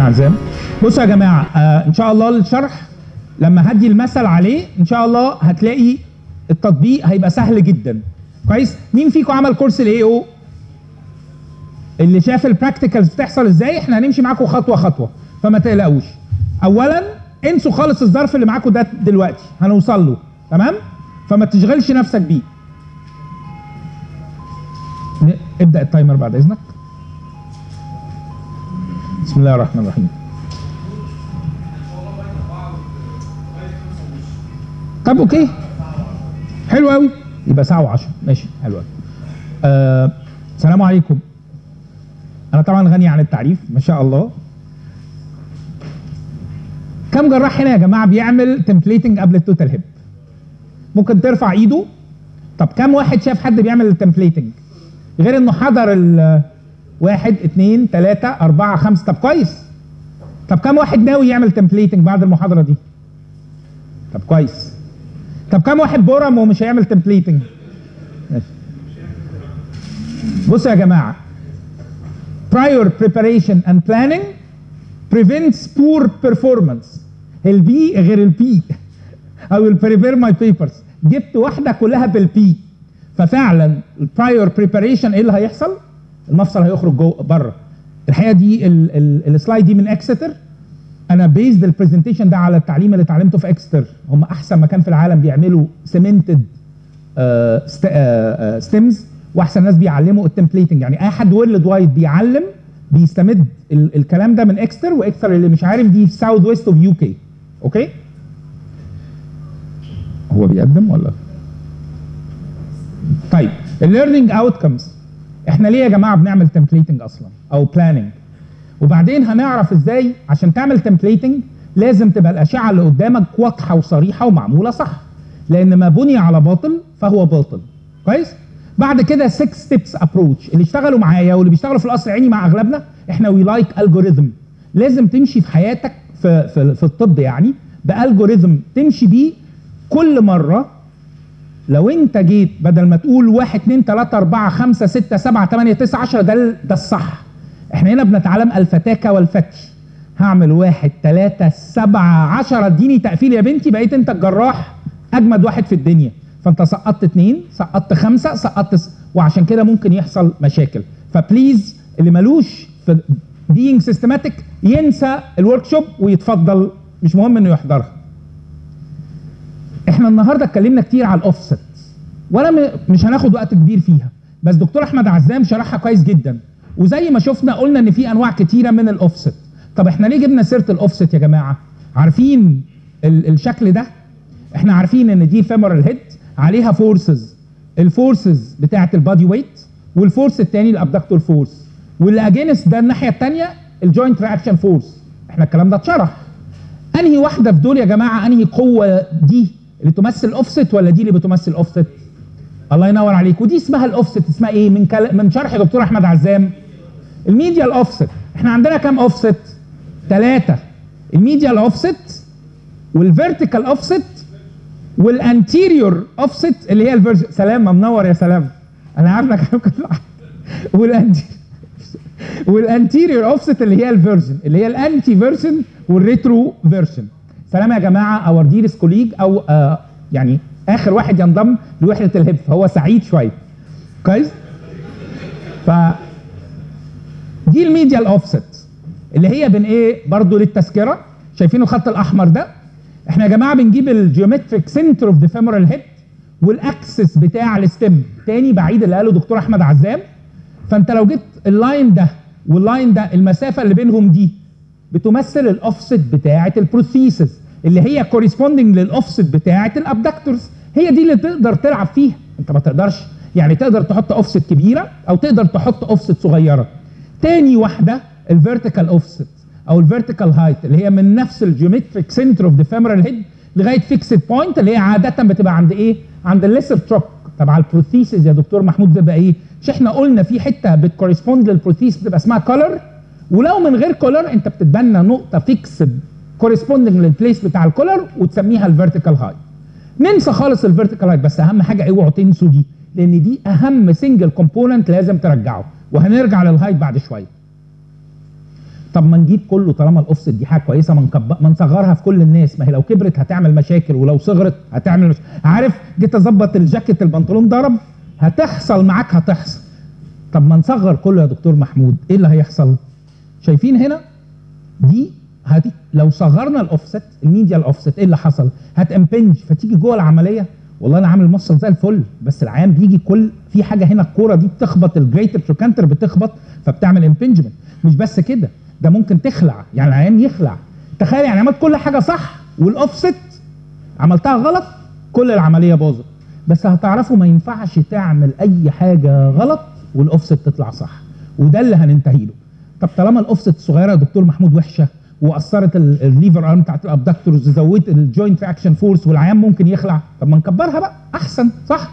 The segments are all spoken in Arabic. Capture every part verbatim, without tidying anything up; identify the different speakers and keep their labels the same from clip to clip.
Speaker 1: عزام. بصوا يا جماعه، آه ان شاء الله الشرح لما هدي المثل عليه ان شاء الله هتلاقي التطبيق هيبقى سهل جدا. كويس؟ مين فيكم عمل كورس الاي او؟ اللي شاف البراكتيكالز بتحصل ازاي؟ احنا هنمشي معاكم خطوه خطوه فما تقلقوش. اولا انسوا خالص الظرف اللي معاكم ده دلوقتي، هنوصل له، تمام؟ فما تشغلش نفسك بيه. ابدا التايمر بعد اذنك. بسم الله الرحمن الرحيم. طب اوكي، حلو قوي، يبقى ساعه وعشرة، ماشي، حلو قوي. آه، السلام عليكم. انا طبعا غني عن التعريف ما شاء الله. كم جراح هنا يا جماعه بيعمل تمبليتنج قبل التوتال هيب؟ ممكن ترفع ايده. طب كم واحد شاف حد بيعمل التمبليتنج غير انه حضر ال واحد اتنين تلاته اربعه خمسه؟ طب كويس. طب كم واحد ناوي يعمل تمبليتنج بعد المحاضره دي؟ طب كويس. طب كم واحد بورم ومش هيعمل تمبليتنج؟ ماشي. بصوا يا جماعه، prior preparation and planning prevents poor performance. البي غير البي. I will prepare my papers. جبت واحده كلها بالبي. ففعلا prior preparation ايه اللي هيحصل؟ المفصل هيخرج جوه بره. الحقيقه دي السلايد دي من اكستر. انا بيزد البرزنتيشن ده على التعليم اللي اتعلمته في اكستر، هم احسن مكان في العالم بيعملوا سيمنتد ستيمز، واحسن ناس بيعلموا التمبليتنج. يعني اي حد وورلد وايد بيعلم بيستمد ال الكلام ده من اكستر، واكستر اللي مش عارف دي في ساوث ويست اوف يو كي. اوكي؟ هو بيقدم ولا؟ طيب الليرنينج اوتكمز، احنا ليه يا جماعه بنعمل تمبليتنج اصلا او بلاننج؟ وبعدين هنعرف ازاي عشان تعمل تمبليتنج لازم تبقى الاشعه اللي قدامك واضحه وصريحه ومعموله صح، لان ما بني على باطل فهو باطل. كويس؟ بعد كده ستة ستيبس ابروتش، اللي اشتغلوا معايا واللي بيشتغلوا في القصر العيني مع اغلبنا احنا وي لايك الجوريزم. لازم تمشي في حياتك في في, في الطب يعني بالجوريزم تمشي بيه كل مره. لو انت جيت بدل ما تقول واحد اتنين تلاته اربعه خمسه سته سبعه تمانيه تسعه عشره ده ده الصح. احنا هنا بنتعلم الفتاكه والفتش. هعمل واحد تلاته سبعه عشره، اديني تقفيل يا بنتي، بقيت انت الجراح اجمد واحد في الدنيا. فانت سقطت اتنين، سقطت خمسه، سقطت س... وعشان كده ممكن يحصل مشاكل. فبليز اللي ملوش في being systematic ينسى الورك شوب ويتفضل، مش مهم انه يحضرها. احنا النهارده اتكلمنا كتير على الاوفست، ولا م... مش هناخد وقت كبير فيها، بس دكتور احمد عزام شرحها كويس جدا، وزي ما شفنا قلنا ان في انواع كتيره من الاوفست. طب احنا ليه جبنا سيره الاوفست يا جماعه؟ عارفين ال... الشكل ده؟ احنا عارفين ان دي فيمورال هيد عليها فورسز، الفورسز بتاعه البادي ويت، والفورس الثاني الابدكتور فورس، واللي اجينست ده الناحيه الثانيه الجوينت رياكشن فورس. احنا الكلام ده اتشرح. انهي واحده في دول يا جماعه؟ انهي قوه دي اللي تمثل اوفست ولا دي اللي بتمثل اوفست؟ الله ينور عليك. ودي اسمها الاوفست. اسمها ايه من كل... من شرح دكتور احمد عزام؟ الميديال اوفست. احنا عندنا كام اوفست؟ ثلاثه. الميديال اوفست والفيرتيكال اوفست والانتيريور اوفست اللي هي الفيرجن. سلام، منور يا سلام، انا عارفك. والانتيريور والانتيريور اوفست اللي هي الفيرجن، اللي هي الانتي فيرجن والريترو فيرجن. سلام يا جماعه، اور ديرست كوليج، او آه يعني اخر واحد ينضم لوحده الهيب، فهو سعيد شويه. كويس؟ ف دي الميديال اوفست اللي هي بين ايه برضو للتذكره، شايفين الخط الاحمر ده؟ احنا يا جماعه بنجيب الجيومتريك سنتر اوف ذا فيمورال هيد والاكسس بتاع الستيم، تاني بعيد اللي قاله دكتور احمد عزام. فانت لو جبت اللاين ده واللاين ده، المسافه اللي بينهم دي بتمثل الاوفست بتاعه البروثيسز اللي هي كورسبوندنج للاوفست بتاعه الابدكتورز. هي دي اللي تقدر تلعب فيها. انت ما تقدرش يعني تقدر تحط اوفست كبيره او تقدر تحط اوفست صغيره. تاني واحده الفيرتيكال اوفست او الفيرتيكال هايت اللي هي من نفس الجيومتريك سنتر اوف ذا فيمورال هيد لغايه فيكسد بوينت اللي هي عاده بتبقى عند ايه؟ عند الليسر تروك تبع البروثيسز يا دكتور محمود. بتبقى ايه؟ مش احنا قلنا في حته بتكورسبوند للبروثيس بتبقى اسمها كولر، ولو من غير كولر انت بتتبنى نقطه فيكسد كورسبوندنج للبليس بتاع الكولر وتسميها الفيرتيكال هايت. ننسى خالص الفيرتيكال هايت، بس اهم حاجه اوعوا تنسوا دي، لان دي اهم سنجل كومبوننت لازم ترجعه، وهنرجع للهايت بعد شويه. طب ما نجيب كله طالما الاوفست دي حاجه كويسه، ما نكب... ما نصغرها في كل الناس، ما هي لو كبرت هتعمل مشاكل ولو صغرت هتعمل مش... عارف جيت اظبط الجاكيت البنطلون ضرب، هتحصل معاك هتحصل. طب ما نصغر كله يا دكتور محمود، ايه اللي هيحصل؟ شايفين هنا دي هدي لو صغرنا الاوفست الميديا الاوفست ايه اللي حصل؟ هتامبنج فتيجي جوه العمليه، والله انا عامل مصل زي الفل، بس العيان بيجي كل في حاجه هنا الكوره دي بتخبط الجريتر تروكانتر بتخبط فبتعمل امبنجمنت. مش بس كده، ده ممكن تخلع، يعني العيان يخلع. تخيل يعني عملت كل حاجه صح والاوفست عملتها غلط، كل العمليه باظت. بس هتعرفوا ما ينفعش تعمل اي حاجه غلط والاوفست تطلع صح، وده اللي هننتهي له. طب طالما الاوفست الصغيره يا دكتور محمود وحشه واثرت الليفر ارم بتاعت الابدكتورز وزودت الجوينت رياكشن فورس والعيان ممكن يخلع، طب ما نكبرها بقى احسن، صح؟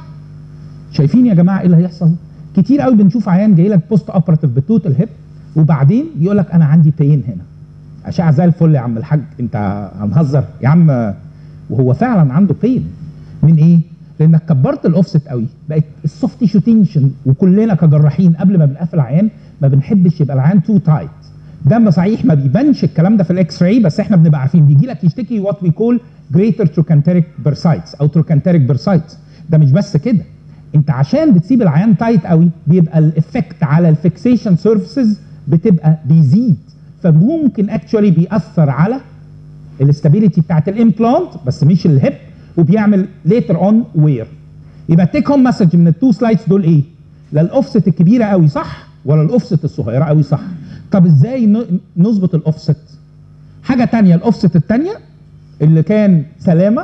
Speaker 1: شايفين يا جماعه ايه اللي هيحصل؟ كتير قوي بنشوف عيان جاي لك بوست اوبراتيف بالتوتال هيب وبعدين يقول لك انا عندي بين هنا. اشعه زي الفل يا عم الحاج، انت هنهزر يا عم، وهو فعلا عنده بين. من ايه؟ لانك كبرت الاوفست قوي، بقت السوفت تيشو تنشن، وكلنا كجراحين قبل ما بنقفل عيان ما بنحبش يبقى العيان تو تايت. ده صحيح ما بيبانش الكلام ده في الاكس راي، بس احنا بنبقى عارفين بيجي لك يشتكي وات وي كول جريتر تروكانتريك بيرسايتس او تروكانتريك بيرسايتس. ده مش بس كده، انت عشان بتسيب العيان تايت قوي بيبقى الافكت على الفيكسيشن سيرفيسز بتبقى بيزيد، فممكن اكشولي بيأثر على الاستابيليتي بتاعت الامبلانت بس مش الهيب، وبيعمل ليتر اون وير. يبقى تيك هوم مسج من التو سلايدز دول ايه؟ لا الاوفست الكبيره قوي صح ولا الاوفست الصغيره قوي صح. طب ازاي نظبط الاوفست؟ حاجه ثانيه، الاوفست الثانيه اللي كان سلامه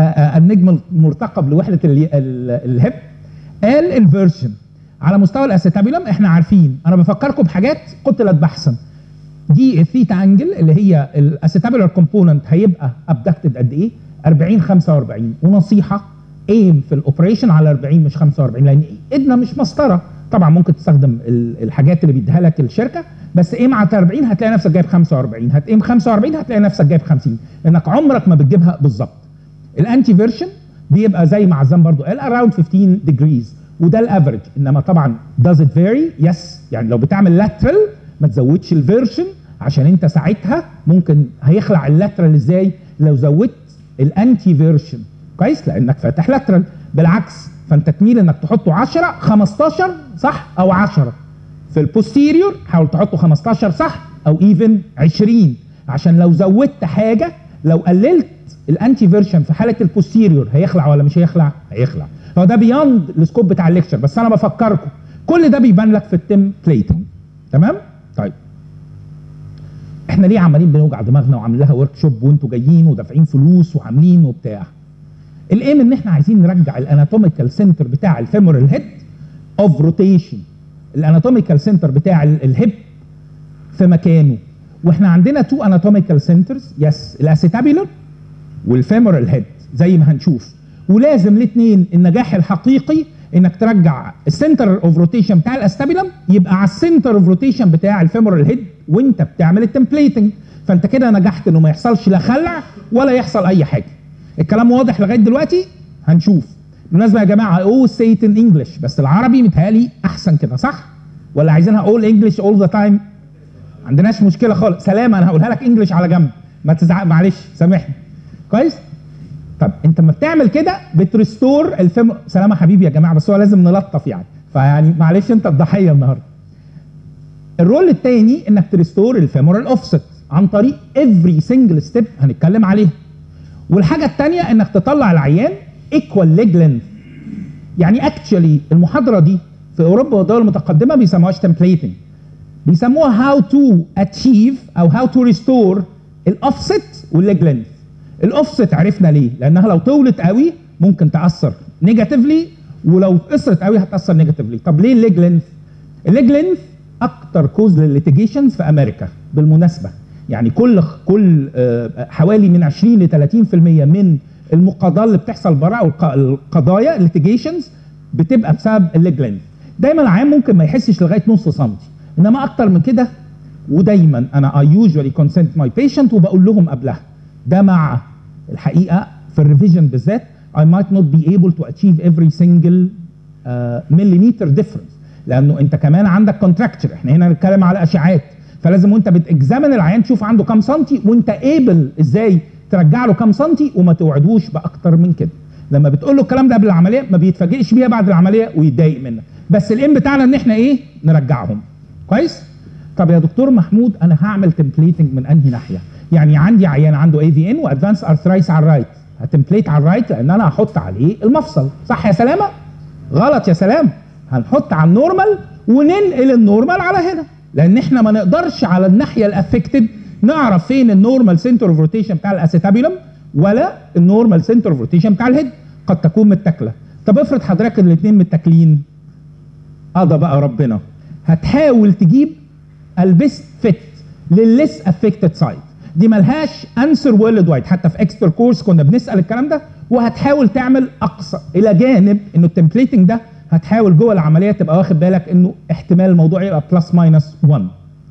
Speaker 1: النجم المرتقب لوحده الهيب قال الفيرجن على مستوى الاسيتابيلم. احنا عارفين، انا بفكركم بحاجات قتلت بحثا. دي الثيتا انجل اللي هي الاسيتابيلر كومبوننت هيبقى ابدكتد قد ايه؟ أربعين خمسة وأربعين. ونصيحه ايم في الاوبريشن على أربعين مش خمسة وأربعين، لان ايدنا مش مسطره. طبعا ممكن تستخدم الحاجات اللي بيديها لك الشركه، بس ايم على أربعين هتلاقي نفسك جايب خمسة وأربعين، هتقيم خمسة وأربعين هتلاقي نفسك جايب خمسين، لانك عمرك ما بتجيبها بالظبط. الانتي فيرشن بيبقى زي ما عزام برضو قال around خمستاشر ديجريز، وده الافرج. انما طبعا does it vary؟ يس، يعني لو بتعمل لاترال ما تزودش الفيرشن، عشان انت ساعتها ممكن هيخلع اللاترال ازاي؟ لو زودت الانتي فيرشن كويس، لانك فاتح لاترال. بالعكس، فانت تميل انك تحطه عشرة خمستاشر صح او عشرة. في البوستيريور حاول تحطه خمستاشر صح او ايفن عشرين، عشان لو زودت حاجه، لو قللت الانتي فيرشن في حاله البوستيريور هيخلع ولا مش هيخلع؟ هيخلع. هو ده بياند السكوب بتاع الليكتشر، بس انا بفكركم كل ده بيبان لك في التم بليتنج. تمام؟ طيب احنا ليه عمالين بنوجع دماغنا وعاملين لها ورك شوب وانتوا جايين ودافعين فلوس وعاملين وبتاع؟ الايم ان احنا عايزين نرجع الاناتوميكال سنتر بتاع الفيمورال هيد اوف روتيشن، الاناتوميكال سنتر بتاع الهيب في مكانه. واحنا عندنا تو اناتوميكال سنترز، يس، الاسيتابيلر والفيمورال هيد زي ما هنشوف. ولازم الاثنين النجاح الحقيقي انك ترجع السنتر اوف روتيشن بتاع الاستابيلم يبقى على السنتر اوف روتيشن بتاع الفيمورال هيد وانت بتعمل التمبليتنج، فانت كده نجحت انه ما يحصلش لا خلع ولا يحصل اي حاجه. الكلام واضح لغايه دلوقتي؟ هنشوف. بالمناسبه يا جماعه او سيت ان انجلش، بس العربي متهيألي احسن كده صح؟ ولا عايزينها اول انجلش اول ذا تايم؟ ما عندناش مشكله خالص. سلام، انا هقولها لك انجلش على جنب، ما تزعق معلش سامحني. كويس؟ طب انت لما بتعمل كده بتريستور الفيم. سلام يا حبيبي يا جماعه، بس هو لازم نلطف يعني، فيعني معلش انت الضحيه النهارده. الرول الثاني انك تريستور الفيمورال اوفست عن طريق افري سنجل ستيب هنتكلم عليها. والحاجه الثانيه انك تطلع العيان ايكوال ليج لينث. يعني اكشولي المحاضره دي في اوروبا والدول المتقدمه بيسموهاش تمبليتنج، بيسموها هاو تو اتشيف او هاو تو ريستور الاوفست والليج لينث. الاوفست عرفنا ليه؟ لانها لو طولت قوي ممكن تاثر نيجاتيفلي، ولو قصرت قوي هتاثر نيجاتيفلي. طب ليه الليج لينث؟ الليج لينث اكتر كوز للليتيجيشنز في امريكا بالمناسبه. يعني كل كل حوالي من عشرين ل ثلاثين بالمئة من المقاضاه اللي بتحصل بره او القضايا الليتيجيشنز بتبقى بسبب الليج لينث. دايما العيان ممكن ما يحسش لغايه نص سنتي، انما اكتر من كده. ودايما انا اي يوجوالي كونسنت ماي بيشنت وبقول لهم قبلها ده مع الحقيقه في الريفيجن بالذات I might not be able to achieve every single uh, millimeter difference، لانه انت كمان عندك كونتراكتشر. احنا هنا بنتكلم على اشعاعات، فلازم وانت بتكزامن العيان تشوف عنده كام سنتي، وانت قابل ازاي ترجع له كام سنتي، وما توعدوش باكتر من كده. لما بتقول له الكلام ده قبل العمليه ما بيتفاجئش بيها بعد العمليه ويتضايق منك، بس الام بتاعنا ان احنا ايه؟ نرجعهم. كويس؟ طب يا دكتور محمود انا هعمل تمبليتنج من انهي ناحيه؟ يعني عندي عيان عنده اي في ان وادفانس ارثرايتس على الرايت، هتمبليت على الرايت لان انا هحط عليه المفصل، صح يا سلامه؟ غلط يا سلام، هنحط على النورمال وننقل النورمال على هنا، لان احنا ما نقدرش على الناحيه الافكتد نعرف فين النورمال سنتر اوف روتيشن بتاع الاسيتابيولم ولا النورمال سنتر اوف روتيشن بتاع الهيد، قد تكون متاكله. طب افرض حضرتك الاثنين متاكلين، قضى بقى ربنا، هتحاول تجيب البيست فيت للليس افكتد سايد، دي ملهاش انسر وورلد وايد، حتى في اكسترا كورس كنا بنسال الكلام ده، وهتحاول تعمل اقصى الى جانب انه التمبليتنج ده هتحاول جوه العمليه تبقى واخد بالك انه احتمال الموضوع يبقى بلس ماينس واحد.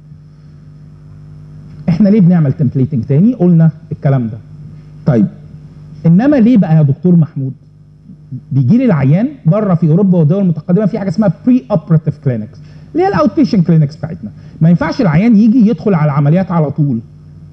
Speaker 1: احنا ليه بنعمل تمبليتنج تاني؟ قلنا الكلام ده. طيب انما ليه بقى يا دكتور محمود بيجي لي العيان بره في اوروبا والدول المتقدمه في حاجه اسمها بري اوبراتيف كلينكس اللي هي الاوت بيشنت كلينكس بتاعتنا، ما ينفعش العيان يجي يدخل على العمليات على طول،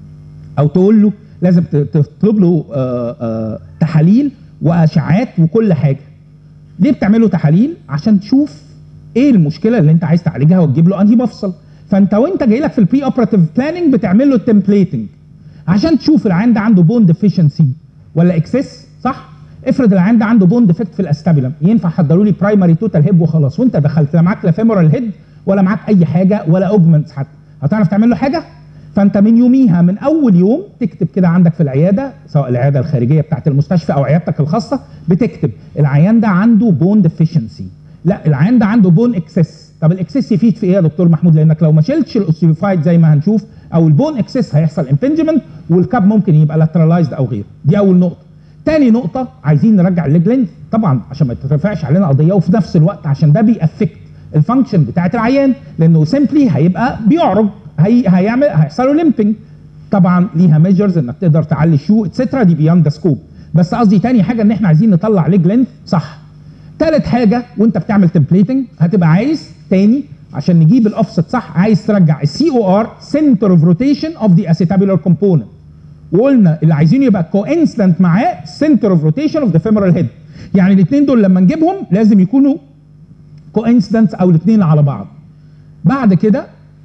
Speaker 1: او تقول له لازم تطلب له آآ آآ تحاليل واشعاعات وكل حاجه. ليه بتعملوا تحاليل؟ عشان تشوف ايه المشكله اللي انت عايز تعالجها وتجيب له انهي مفصل. فانت وانت جاي لك في البري اوبراتيف بلاننج بتعمل له التمبليتنج عشان تشوف العيان ده عنده بون ديفيشنسي ولا اكسس، صح؟ افرض العيان ده عنده بون ديفكت في الاستابيلم، ينفع حضروا لي برايمري توتال هيب وخلاص، وانت دخلت لا معاك لا فيمورال هيد ولا معاك اي حاجه ولا اوجمنتس حتى، هتعرف تعمل له حاجه؟ فانت من يوميها من اول يوم تكتب كده عندك في العياده، سواء العياده الخارجيه بتاعت المستشفى او عيادتك الخاصه، بتكتب العيان ده عنده بون ديفيشنسي، لا العيان ده عنده بون اكسس. طب الاكسس يفيد في ايه يا دكتور محمود؟ لانك لو ما شلتش الاوستيوفايت زي ما هنشوف او البون اكسس هيحصل امبنجمنت والكاب ممكن يبقى لاترالايزد او غيره. دي اول نقطه. تاني نقطه عايزين نرجع الليج لينث طبعا عشان ما تترفعش علينا قضيه، وفي نفس الوقت عشان ده بيأفكت الفانكشن بتاعت العيان، لانه سيمبلي هيبقى بيعرج، هي هيعمل هيحصل له ليمبنج. طبعا ليها ميجرز انك تقدر تعلي الشو اتسترا، دي بياند ذا سكوب. بس قصدي تاني حاجه ان احنا عايزين نطلع ليج لينث صح. تالت حاجه وانت بتعمل تمبليتنج هتبقى عايز تاني عشان نجيب الاوفست صح، عايز ترجع السي او ار سنتر اوف روتيشن اوف ذا اسيتابيولار كومبوننت، وقلنا اللي عايزينه يبقى كوانسيدنت معاه سنتر اوف روتيشن اوف ذا فيمورال هيد. يعني الاثنين دول لما نجيبهم لازم يكونوا كوانسيدنت او الاثنين على بعض. بعد كده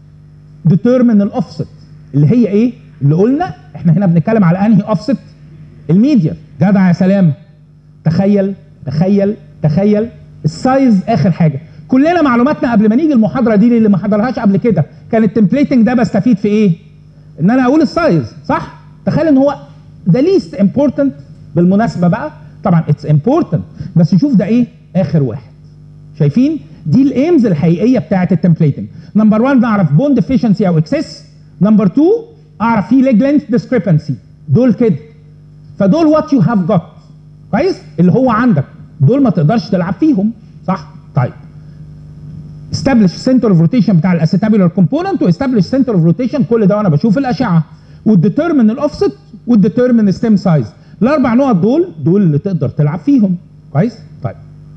Speaker 1: ديترمين الاوفست اللي هي ايه؟ اللي قلنا احنا هنا بنتكلم على انهي اوفست؟ الميديال. جدع يا سلام. تخيل تخيل تخيل السايز اخر حاجه. كلنا معلوماتنا قبل ما نيجي المحاضره دي اللي ما حضرهاش قبل كده كان التمبليتنج ده بستفيد في ايه؟ ان انا اقول السايز صح؟ تخيل ان هو ده ليست امبورتنت بالمناسبه بقى، طبعا اتس امبورتنت بس نشوف ده ايه؟ اخر واحد. شايفين؟ دي الايمز الحقيقيه بتاعه التمبليتنج. نمبر واحد نعرف بون ديفيشنسي او اكسس، نمبر اتنين اعرف فيه ليج لينث ديسكريبنسي، دول كده. فدول وات يو هاف جوت، كويس؟ اللي هو عندك، دول ما تقدرش تلعب فيهم، صح؟ طيب استابلش سنتر اوف روتيشن بتاع الاسيتابيولار كومبوننت واستابلش سنتر اوف روتيشن، كل ده وانا بشوف الاشعه، والديترمن الاوفست والديترمن ستيم سايز. الاربع نقط دول دول اللي تقدر تلعب فيهم، كويس؟ طيب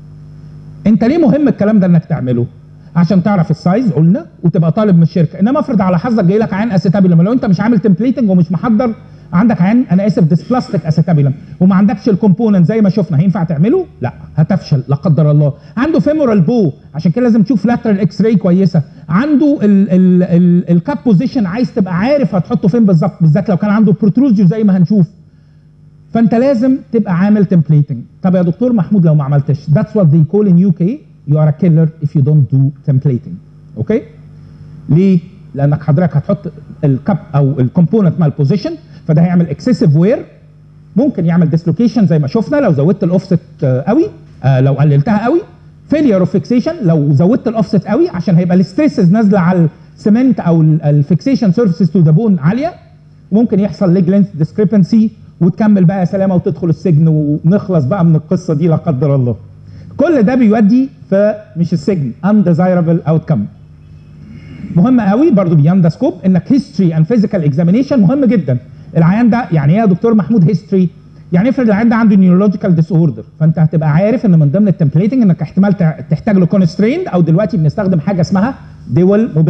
Speaker 1: انت ليه مهم الكلام ده انك تعمله؟ عشان تعرف السايز قلنا وتبقى طالب من الشركه. انما افرض على حظك جاي لك عيان اسيتابيولم، لو انت مش عامل تمبليتنج ومش محضر، عندك عيان انا اسف ديسبلاستيك اسيتابيولم وما عندكش الكومبوننت زي ما شفنا، هينفع تعمله؟ لا، هتفشل لا قدر الله. عنده فيمورال بو، عشان كده لازم تشوف لاترال اكس راي كويسه. عنده الكاب بوزيشن عايز تبقى عارف هتحطه فين بالظبط، بالذات لو كان عنده بروتروزيو زي ما هنشوف. فانت لازم تبقى عامل تمبليتنج. طب يا دكتور محمود لو ما عملتش، that's what they call in U K you are a killer if you don't do templating. اوكي؟ ليه؟ لانك حضرتك هتحط الكاب او الكومبوننت مع البوزيشن، فده هيعمل اكسسيف وير، ممكن يعمل ديسلوكيشن زي ما شفنا لو زودت الاوفست قوي، آه لو قللتها قوي، فيلير اوف فيكسيشن لو زودت الاوفست قوي عشان هيبقى الستريسز نازله على السمنت او الفيكسيشن سيرفيسز تو ذا بون عاليه، وممكن يحصل ليج لينث ديسكريبنسي وتكمل بقى يا سلامه وتدخل السجن ونخلص بقى من القصه دي لا قدر الله. كل ده بيودي في مش السجن، undesirable outcome. مهم قوي برضو بياند ذا سكوب انك هيستوري اند فيزيكال اكزامينيشن مهم جدا. العيان ده يعني ايه يا دكتور محمود هيستوري؟ يعني افرض العيان ده عنده نيورولوجيكال ديس اوردر، فانت هتبقى عارف ان من ضمن التمبليتنج انك احتمال تحتاج له كونستريند، او دلوقتي بنستخدم حاجه اسمها ديول موبيليتي.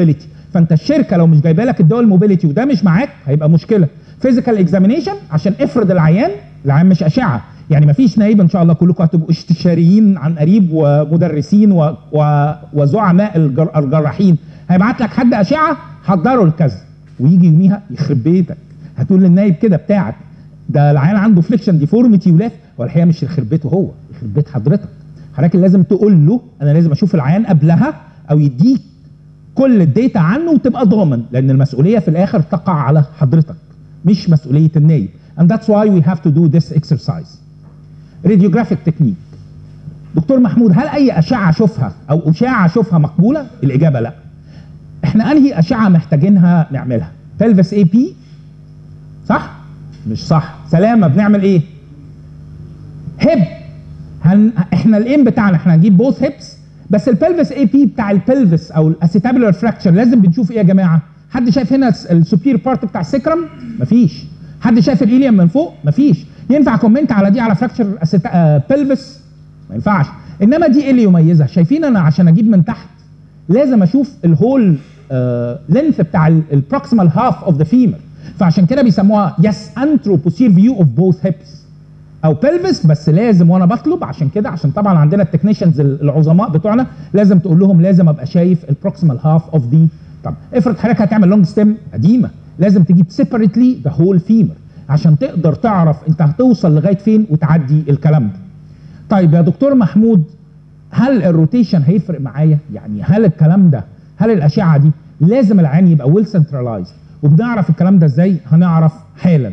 Speaker 1: فانت الشركه لو مش جايبه لك الدول موبيليتي وده مش معاك هيبقى مشكله. فيزيكال اكزامينيشن عشان افرض العيان العيان مش اشعه، يعني مفيش نايب ان شاء الله كلكم هتبقوا استشاريين عن قريب ومدرسين و... و... وزعماء الجر... الجراحين، هيبعت لك حد اشعه حضره الكذا ويجي يوميها يخرب بيتك، هتقول للنايب كده بتاعك ده العيان عنده فليكشن ديفورميتي ولف، والحقيقه مش يخرب بيته هو، يخرب بيت حضرتك. حضرتك لازم تقول له انا لازم اشوف العيان قبلها او يديك كل الداتا عنه وتبقى ضامن، لان المسؤوليه في الاخر تقع على حضرتك مش مسؤوليه النايب. and that's why we have to do this exercise. radiographic technique. دكتور محمود هل اي اشعه اشوفها او اشعه اشوفها مقبوله؟ الاجابه لا. احنا انهي اشعه محتاجينها نعملها؟ pelvis اي بي صح؟ مش صح. سلامه بنعمل ايه؟ هيب. هن... احنا الايم بتاعنا احنا هنجيب بوث هيبس، بس البلفس اي بي بتاع البلفس او الاسيتابولار فراكشر لازم بنشوف ايه يا جماعه؟ حد شايف هنا السوبير بارت بتاع السكرم؟ مفيش. حد شايف الإيليوم من فوق؟ مفيش. ينفع كومنت على دي على فراكشر أسيتا... بلفس؟ ما ينفعش. انما دي ايه اللي يميزها؟ شايفين انا عشان اجيب من تحت لازم اشوف الهول لينث بتاع البروكسيمال هاف اوف ذا فيمر، فعشان كده بيسموها يس انتروبوسير فيو اوف بوث هيبس او بلفس، بس لازم وانا بطلب عشان كده عشان طبعا عندنا التكنيشنز العظماء بتوعنا لازم تقول لهم لازم ابقى شايف البروكسيمال هاف اوف دي. طب افرض حضرتك هتعمل لونج ستيم قديمه لازم تجيب سيبريتلي ذا هول فيمر عشان تقدر تعرف انت هتوصل لغايه فين وتعدي الكلام ده. طيب يا دكتور محمود هل الروتيشن هيفرق معايا؟ يعني هل الكلام ده هل الاشعه دي لازم العين يبقى ويل سنترلايزد؟ وبنعرف الكلام ده ازاي؟ هنعرف حالا.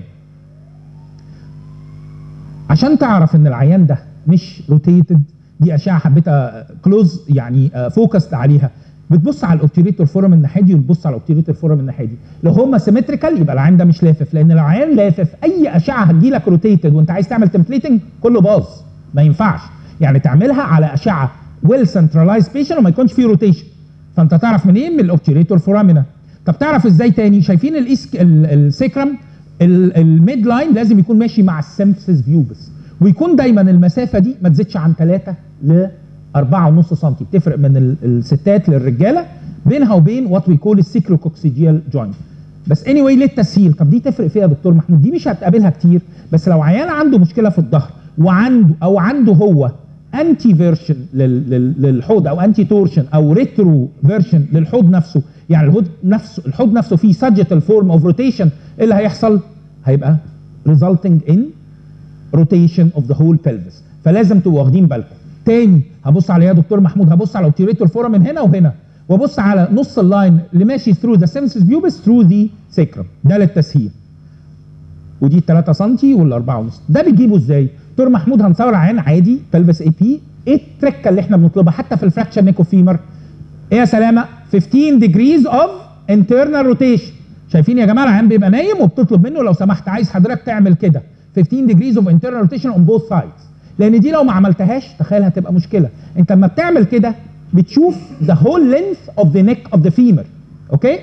Speaker 1: عشان تعرف ان العيان ده مش روتيتد، دي اشعه حبيت كلوز يعني فوكست عليها، بتبص على الاوبتيريتور فورم الناحيه دي وتبص على الاوبتيريتور فورم الناحيه دي، لو هما سيمتريكال يبقى العيان ده مش لافف، لان لو العيان لافف اي اشعه هتجي لك روتيتد وانت عايز تعمل تمبليتنج كله باظ، ما ينفعش. يعني تعملها على اشعه ويل سنترلايز بيشن وما يكونش فيه روتيشن، فانت تعرف منين؟ من الاوبتيريتور فورامينا. طب تعرف ازاي تاني؟ شايفين الاسك السيكرم الميد لاين لازم يكون ماشي مع السيمفيسيس بيوبس، ويكون دايما المسافه دي ما تزيدش عن ثلاثة ل أربعة ونص سم، بتفرق من الستات للرجاله بينها وبين وات وي كول السيكروكوكسيجيال جوينت. بس اني واي للتسهيل، طب دي تفرق فيها يا دكتور محمود؟ دي مش هتقابلها كتير، بس لو عيان عنده مشكله في الظهر وعنده او عنده هو انتي فيرشن للحوض او انتي تورشن او ريترو فيرشن للحوض نفسه، يعني الحوض نفسه الحوض نفسه فيه ساجيتال فورم اوف روتيشن، ايه اللي هيحصل؟ هيبقى resulting in rotation of the whole pelvis، فلازم تبقوا واخدين بالكم. تاني هبص على ايه يا دكتور محمود؟ هبص على الاوبتيريتور فورم من هنا وهنا، وابص على نص اللاين اللي ماشي through the symphysis pubis through the sacrum، ده للتسهيل. ودي ثلاثة سم ولا أربعة ونص. ده بتجيبه ازاي؟ دكتور محمود هنصور عين عادي pelvis اي بي، ايه التركه اللي احنا بنطلبها حتى في الفراكشر نيكو فيمر؟ ايه يا سلامه؟ خمستاشر degrees of internal rotation. شايفين يا جماعه العيان بيبقى نايم وبتطلب منه لو سمحت عايز حضرتك تعمل كده خمستاشر degrees of internal rotation on both sides، لان دي لو ما عملتهاش تخيل هتبقى مشكله. انت لما بتعمل كده بتشوف the whole length of the neck of the femur، اوكي؟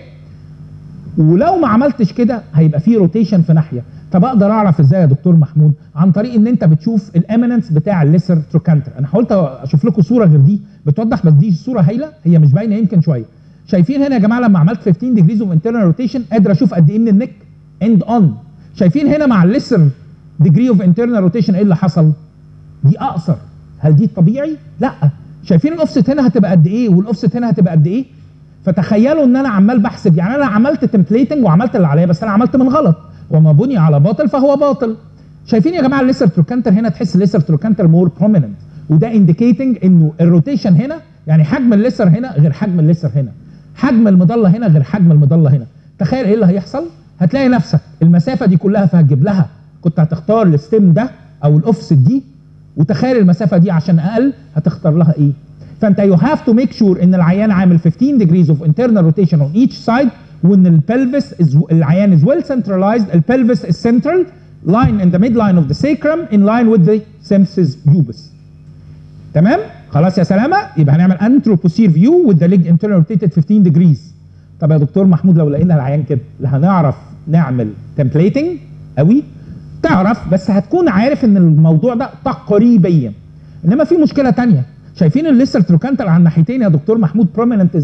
Speaker 1: ولو ما عملتش كده هيبقى فيه روتيشن في ناحيه. طب اقدر اعرف ازاي يا دكتور محمود؟ عن طريق ان انت بتشوف الاميننس بتاع الليسر تروكانتر. انا حاولت اشوف لكم صوره غير دي بتوضح، بس دي صوره هايله، هي مش باينه يمكن شويه. شايفين هنا يا جماعه لما عملت خمستاشر degrees of internal rotation قادر اشوف قد ايه من النك اند اون. شايفين هنا مع الليسر degree of internal rotation ايه اللي حصل؟ دي اقصر. هل دي الطبيعي؟ لا. شايفين الاوفست هنا هتبقى قد ايه والاوفست هنا هتبقى قد ايه؟ فتخيلوا ان انا عمال بحسب، يعني انا عملت تمبليتنج وعملت اللي عليا، بس انا عملت من غلط، وما بني على باطل فهو باطل. شايفين يا جماعه الليسر تروكانتر هنا تحس الليسر تروكانتر مور بروميننت، وده انديكيتنج انه الروتيشن هنا يعني حجم الليسر هنا غير حجم الليسر هنا، حجم المظله هنا غير حجم المظله هنا. تخيل ايه اللي هيحصل؟ هتلاقي نفسك المسافه دي كلها فهتجيب لها، كنت هتختار الستيم ده او الاوفست دي، وتخيل المسافه دي عشان اقل هتختار لها ايه؟ فانت يو هاف تو ميك شور ان العيان عامل خمستاشر degrees of internal rotation on each side، وان البلفس العيان is well centralized، البلفس is central line in the midline of the sacrum in line with the symphysis pubis. تمام؟ خلاص يا سلامه؟ يبقى هنعمل anteroposterior view with the leg internal rotated خمستاشر degrees. طب يا دكتور محمود لو لقينا العيان كده لا هنعرف نعمل templating قوي؟ تعرف، بس هتكون عارف ان الموضوع ده تقريبيا. انما في مشكله ثانيه، شايفين الليسر تروكانتر على الناحيتين يا دكتور محمود بروميننت ازاي؟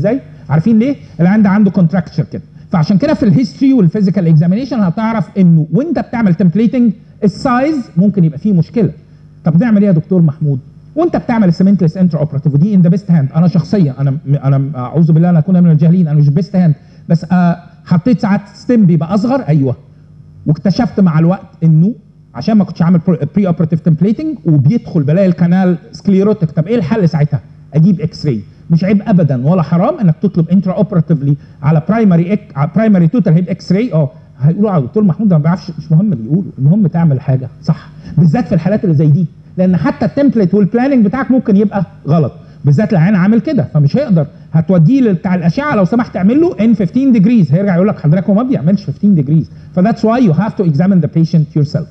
Speaker 1: عارفين ليه؟ العيان ده عنده كونتراكتشر كده. فعشان كده في الهيستوري والفيزيكال اكزامينيشن هتعرف انه وانت بتعمل تمبليتنج السايز ممكن يبقى فيه مشكله. طب نعمل ايه يا دكتور محمود؟ وانت بتعمل السيمنتلس انترا اوبراتيف ودي ان ذا بيست هاند، انا شخصيا انا انا اعوذ بالله ان اكون من الجاهلين، انا مش بيست هاند، بس آه حطيت ساعات ستيم بيبقى اصغر ايوه، واكتشفت مع الوقت انه عشان ما كنتش عامل بري اوبراتيف تمبليتنج وبيدخل بلاقي الكانال سكليروتيك. طب ايه الحل ساعتها؟ اجيب اكس راي. مش عيب ابدا ولا حرام انك تطلب انترا اوبراتيفلي على برايمري اك على برايمري توتال هيب اكس راي. اه هيقولوا على الدكتور محمود ده ما بيعرفش، مش مهم اللي يقولوا، المهم تعمل حاجه صح، بالذات في الحالات اللي زي دي، لان حتى التمبلت والبلاننج بتاعك ممكن يبقى غلط، بالذات العيان عامل كده فمش هيقدر. هتوديه بتاع الاشعه لو سمحت اعمل له ان خمستاشر ديجريز، هيرجع يقول لك حضرتك هو ما بيعملش خمستاشر ديجريز. فذاتس واي يو هاف تو اكزامين ذا بيشنت يور سيلف.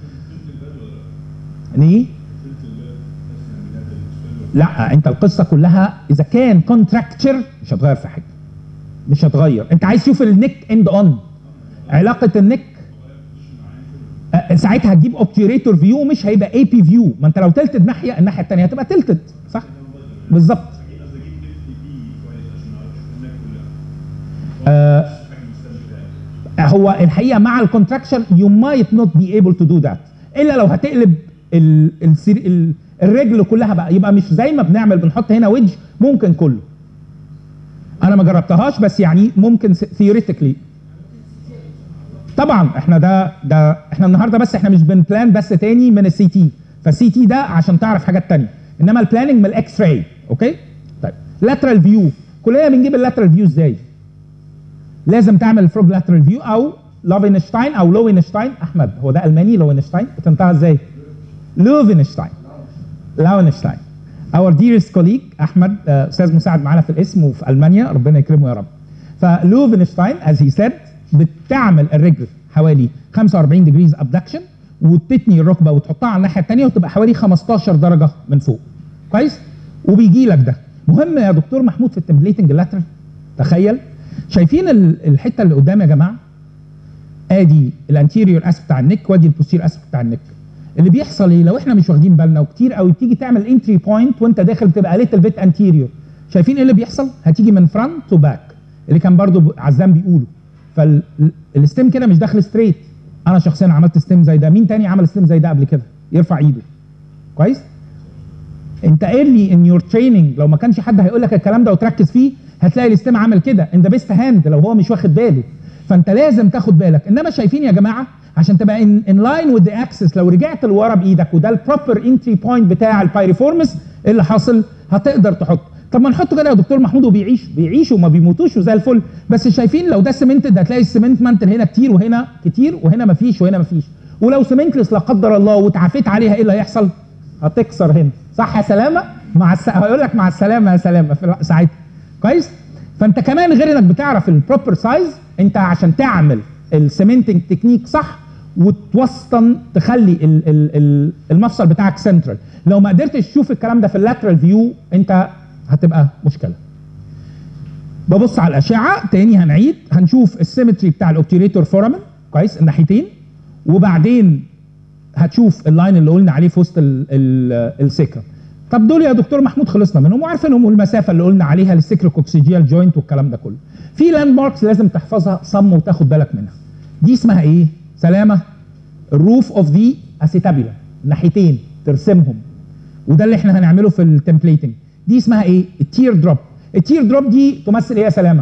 Speaker 1: ايه؟ لا انت القصه كلها اذا كان كونتراكتشر مش هتغير في حاجه، مش هتغير. انت عايز تشوف النك اند اون، علاقه النك أه ساعتها هتجيب اوبتيوريتور فيو مش هيبقى اي بي فيو، ما انت لو تلتد ناحيه الناحيه الثانيه هتبقى تلتد صح؟ بالظبط. أه هو الحقيقه مع الكونتراكشن يو مايت نوت بي ايبل تو دو ذات، الا لو هتقلب ال ال ال الرجل كلها بقى، يبقى مش زي ما بنعمل بنحط هنا ويدج، ممكن كله. انا ما جربتهاش بس يعني ممكن ثيوريتيكلي. طبعا احنا ده ده احنا النهارده بس احنا مش بنبلان بس تاني من السي تي، فالسي تي ده عشان تعرف حاجات تانية، انما البلاننج من الاكس راي. اوكي؟ طيب لاترال فيو، كلنا بنجيب اللاترال فيو ازاي؟ لازم تعمل الفروج لاترال فيو او لوفينشتاين او لوينشتاين. احمد هو ده الماني لوينشتاين؟ بتنطقها ازاي؟ لوفينشتاين. لوينشتاين. اور ديرست كوليج احمد استاذ مساعد معانا في الاسم وفي المانيا، ربنا يكرمه يا رب. فلوفينشتاين از هي سيد بتعمل الرجل حوالي خمسة وأربعين ديجريز ابدكشن وتتني الركبه وتحطها على الناحيه الثانيه وتبقى حوالي خمستاشر درجه من فوق. كويس؟ وبيجي لك ده. مهم يا دكتور محمود في التمبليتنج اللاترال. تخيل شايفين الحته اللي قدام يا جماعه؟ ادي الانتيريور اس بتاع النك وادي البوستير اس بتاع النك. اللي بيحصل ايه لو احنا مش واخدين بالنا وكتير قوي بتيجي تعمل انتري بوينت وانت داخل بتبقى ليتل بيت انتيريور. شايفين ايه اللي بيحصل؟ هتيجي من فرونت تو باك اللي كان برضو عزام بيقوله. فالستيم كده مش داخل ستريت. انا شخصيا عملت ستيم زي ده، مين تاني عمل ستيم زي ده قبل كده؟ يرفع ايده. كويس؟ انت ايرلي ان يور تريننج لو ما كانش حد هيقول لك الكلام ده وتركز فيه هتلاقي الستيم عامل كده ان ذا بيست هاند لو هو مش واخد باله. فانت لازم تاخد بالك. انما شايفين يا جماعه عشان تبقى ان ان لاين وذ ذا اكسس لو رجعت لورا بايدك وده البروبر انتري بوينت بتاع البايريفورمس اللي حاصل هتقدر تحط. طب ما نحطه كده يا دكتور محمود وبيعيش بيعيشوا وما بيموتوش وزي الفل. بس شايفين لو ده سيمنتد هتلاقي السيمنت مانتل هنا كتير وهنا كتير وهنا مفيش وهنا مفيش. ولو سيمنتلس لا قدر الله وتعافيت عليها ايه اللي هيحصل؟ هتكسر هنا. صح يا سلامه؟ مع الس... هيقول لك مع السلامه يا سلامه في ساعتها. كويس؟ فانت كمان غير انك بتعرف البروبر سايز، انت عشان تعمل السيمنتنج تكنيك صح وتوسطن تخلي ال ال المفصل بتاعك سنترال. لو ما قدرتش تشوف الكلام ده في اللاترال فيو انت هتبقى مشكله. ببص على الاشعه تاني، هنعيد هنشوف السيمتري بتاع الاوبتيريتور فورامن كويس الناحيتين، وبعدين هتشوف اللاين اللي قلنا عليه في وسط السكر. طب دول يا دكتور محمود خلصنا منهم وعارفينهم، والمسافه اللي قلنا عليها للسكروكوكسيجيال جوينت والكلام ده كله. في لاند ماركس لازم تحفظها صم وتاخد بالك منها. دي اسمها ايه؟ سلامه؟ الروف اوف ذا اسيتابيلا ناحيتين ترسمهم، وده اللي احنا هنعمله في التمبليتنج. دي اسمها ايه؟ التير دروب. التير دروب دي تمثل ايه يا سلامه؟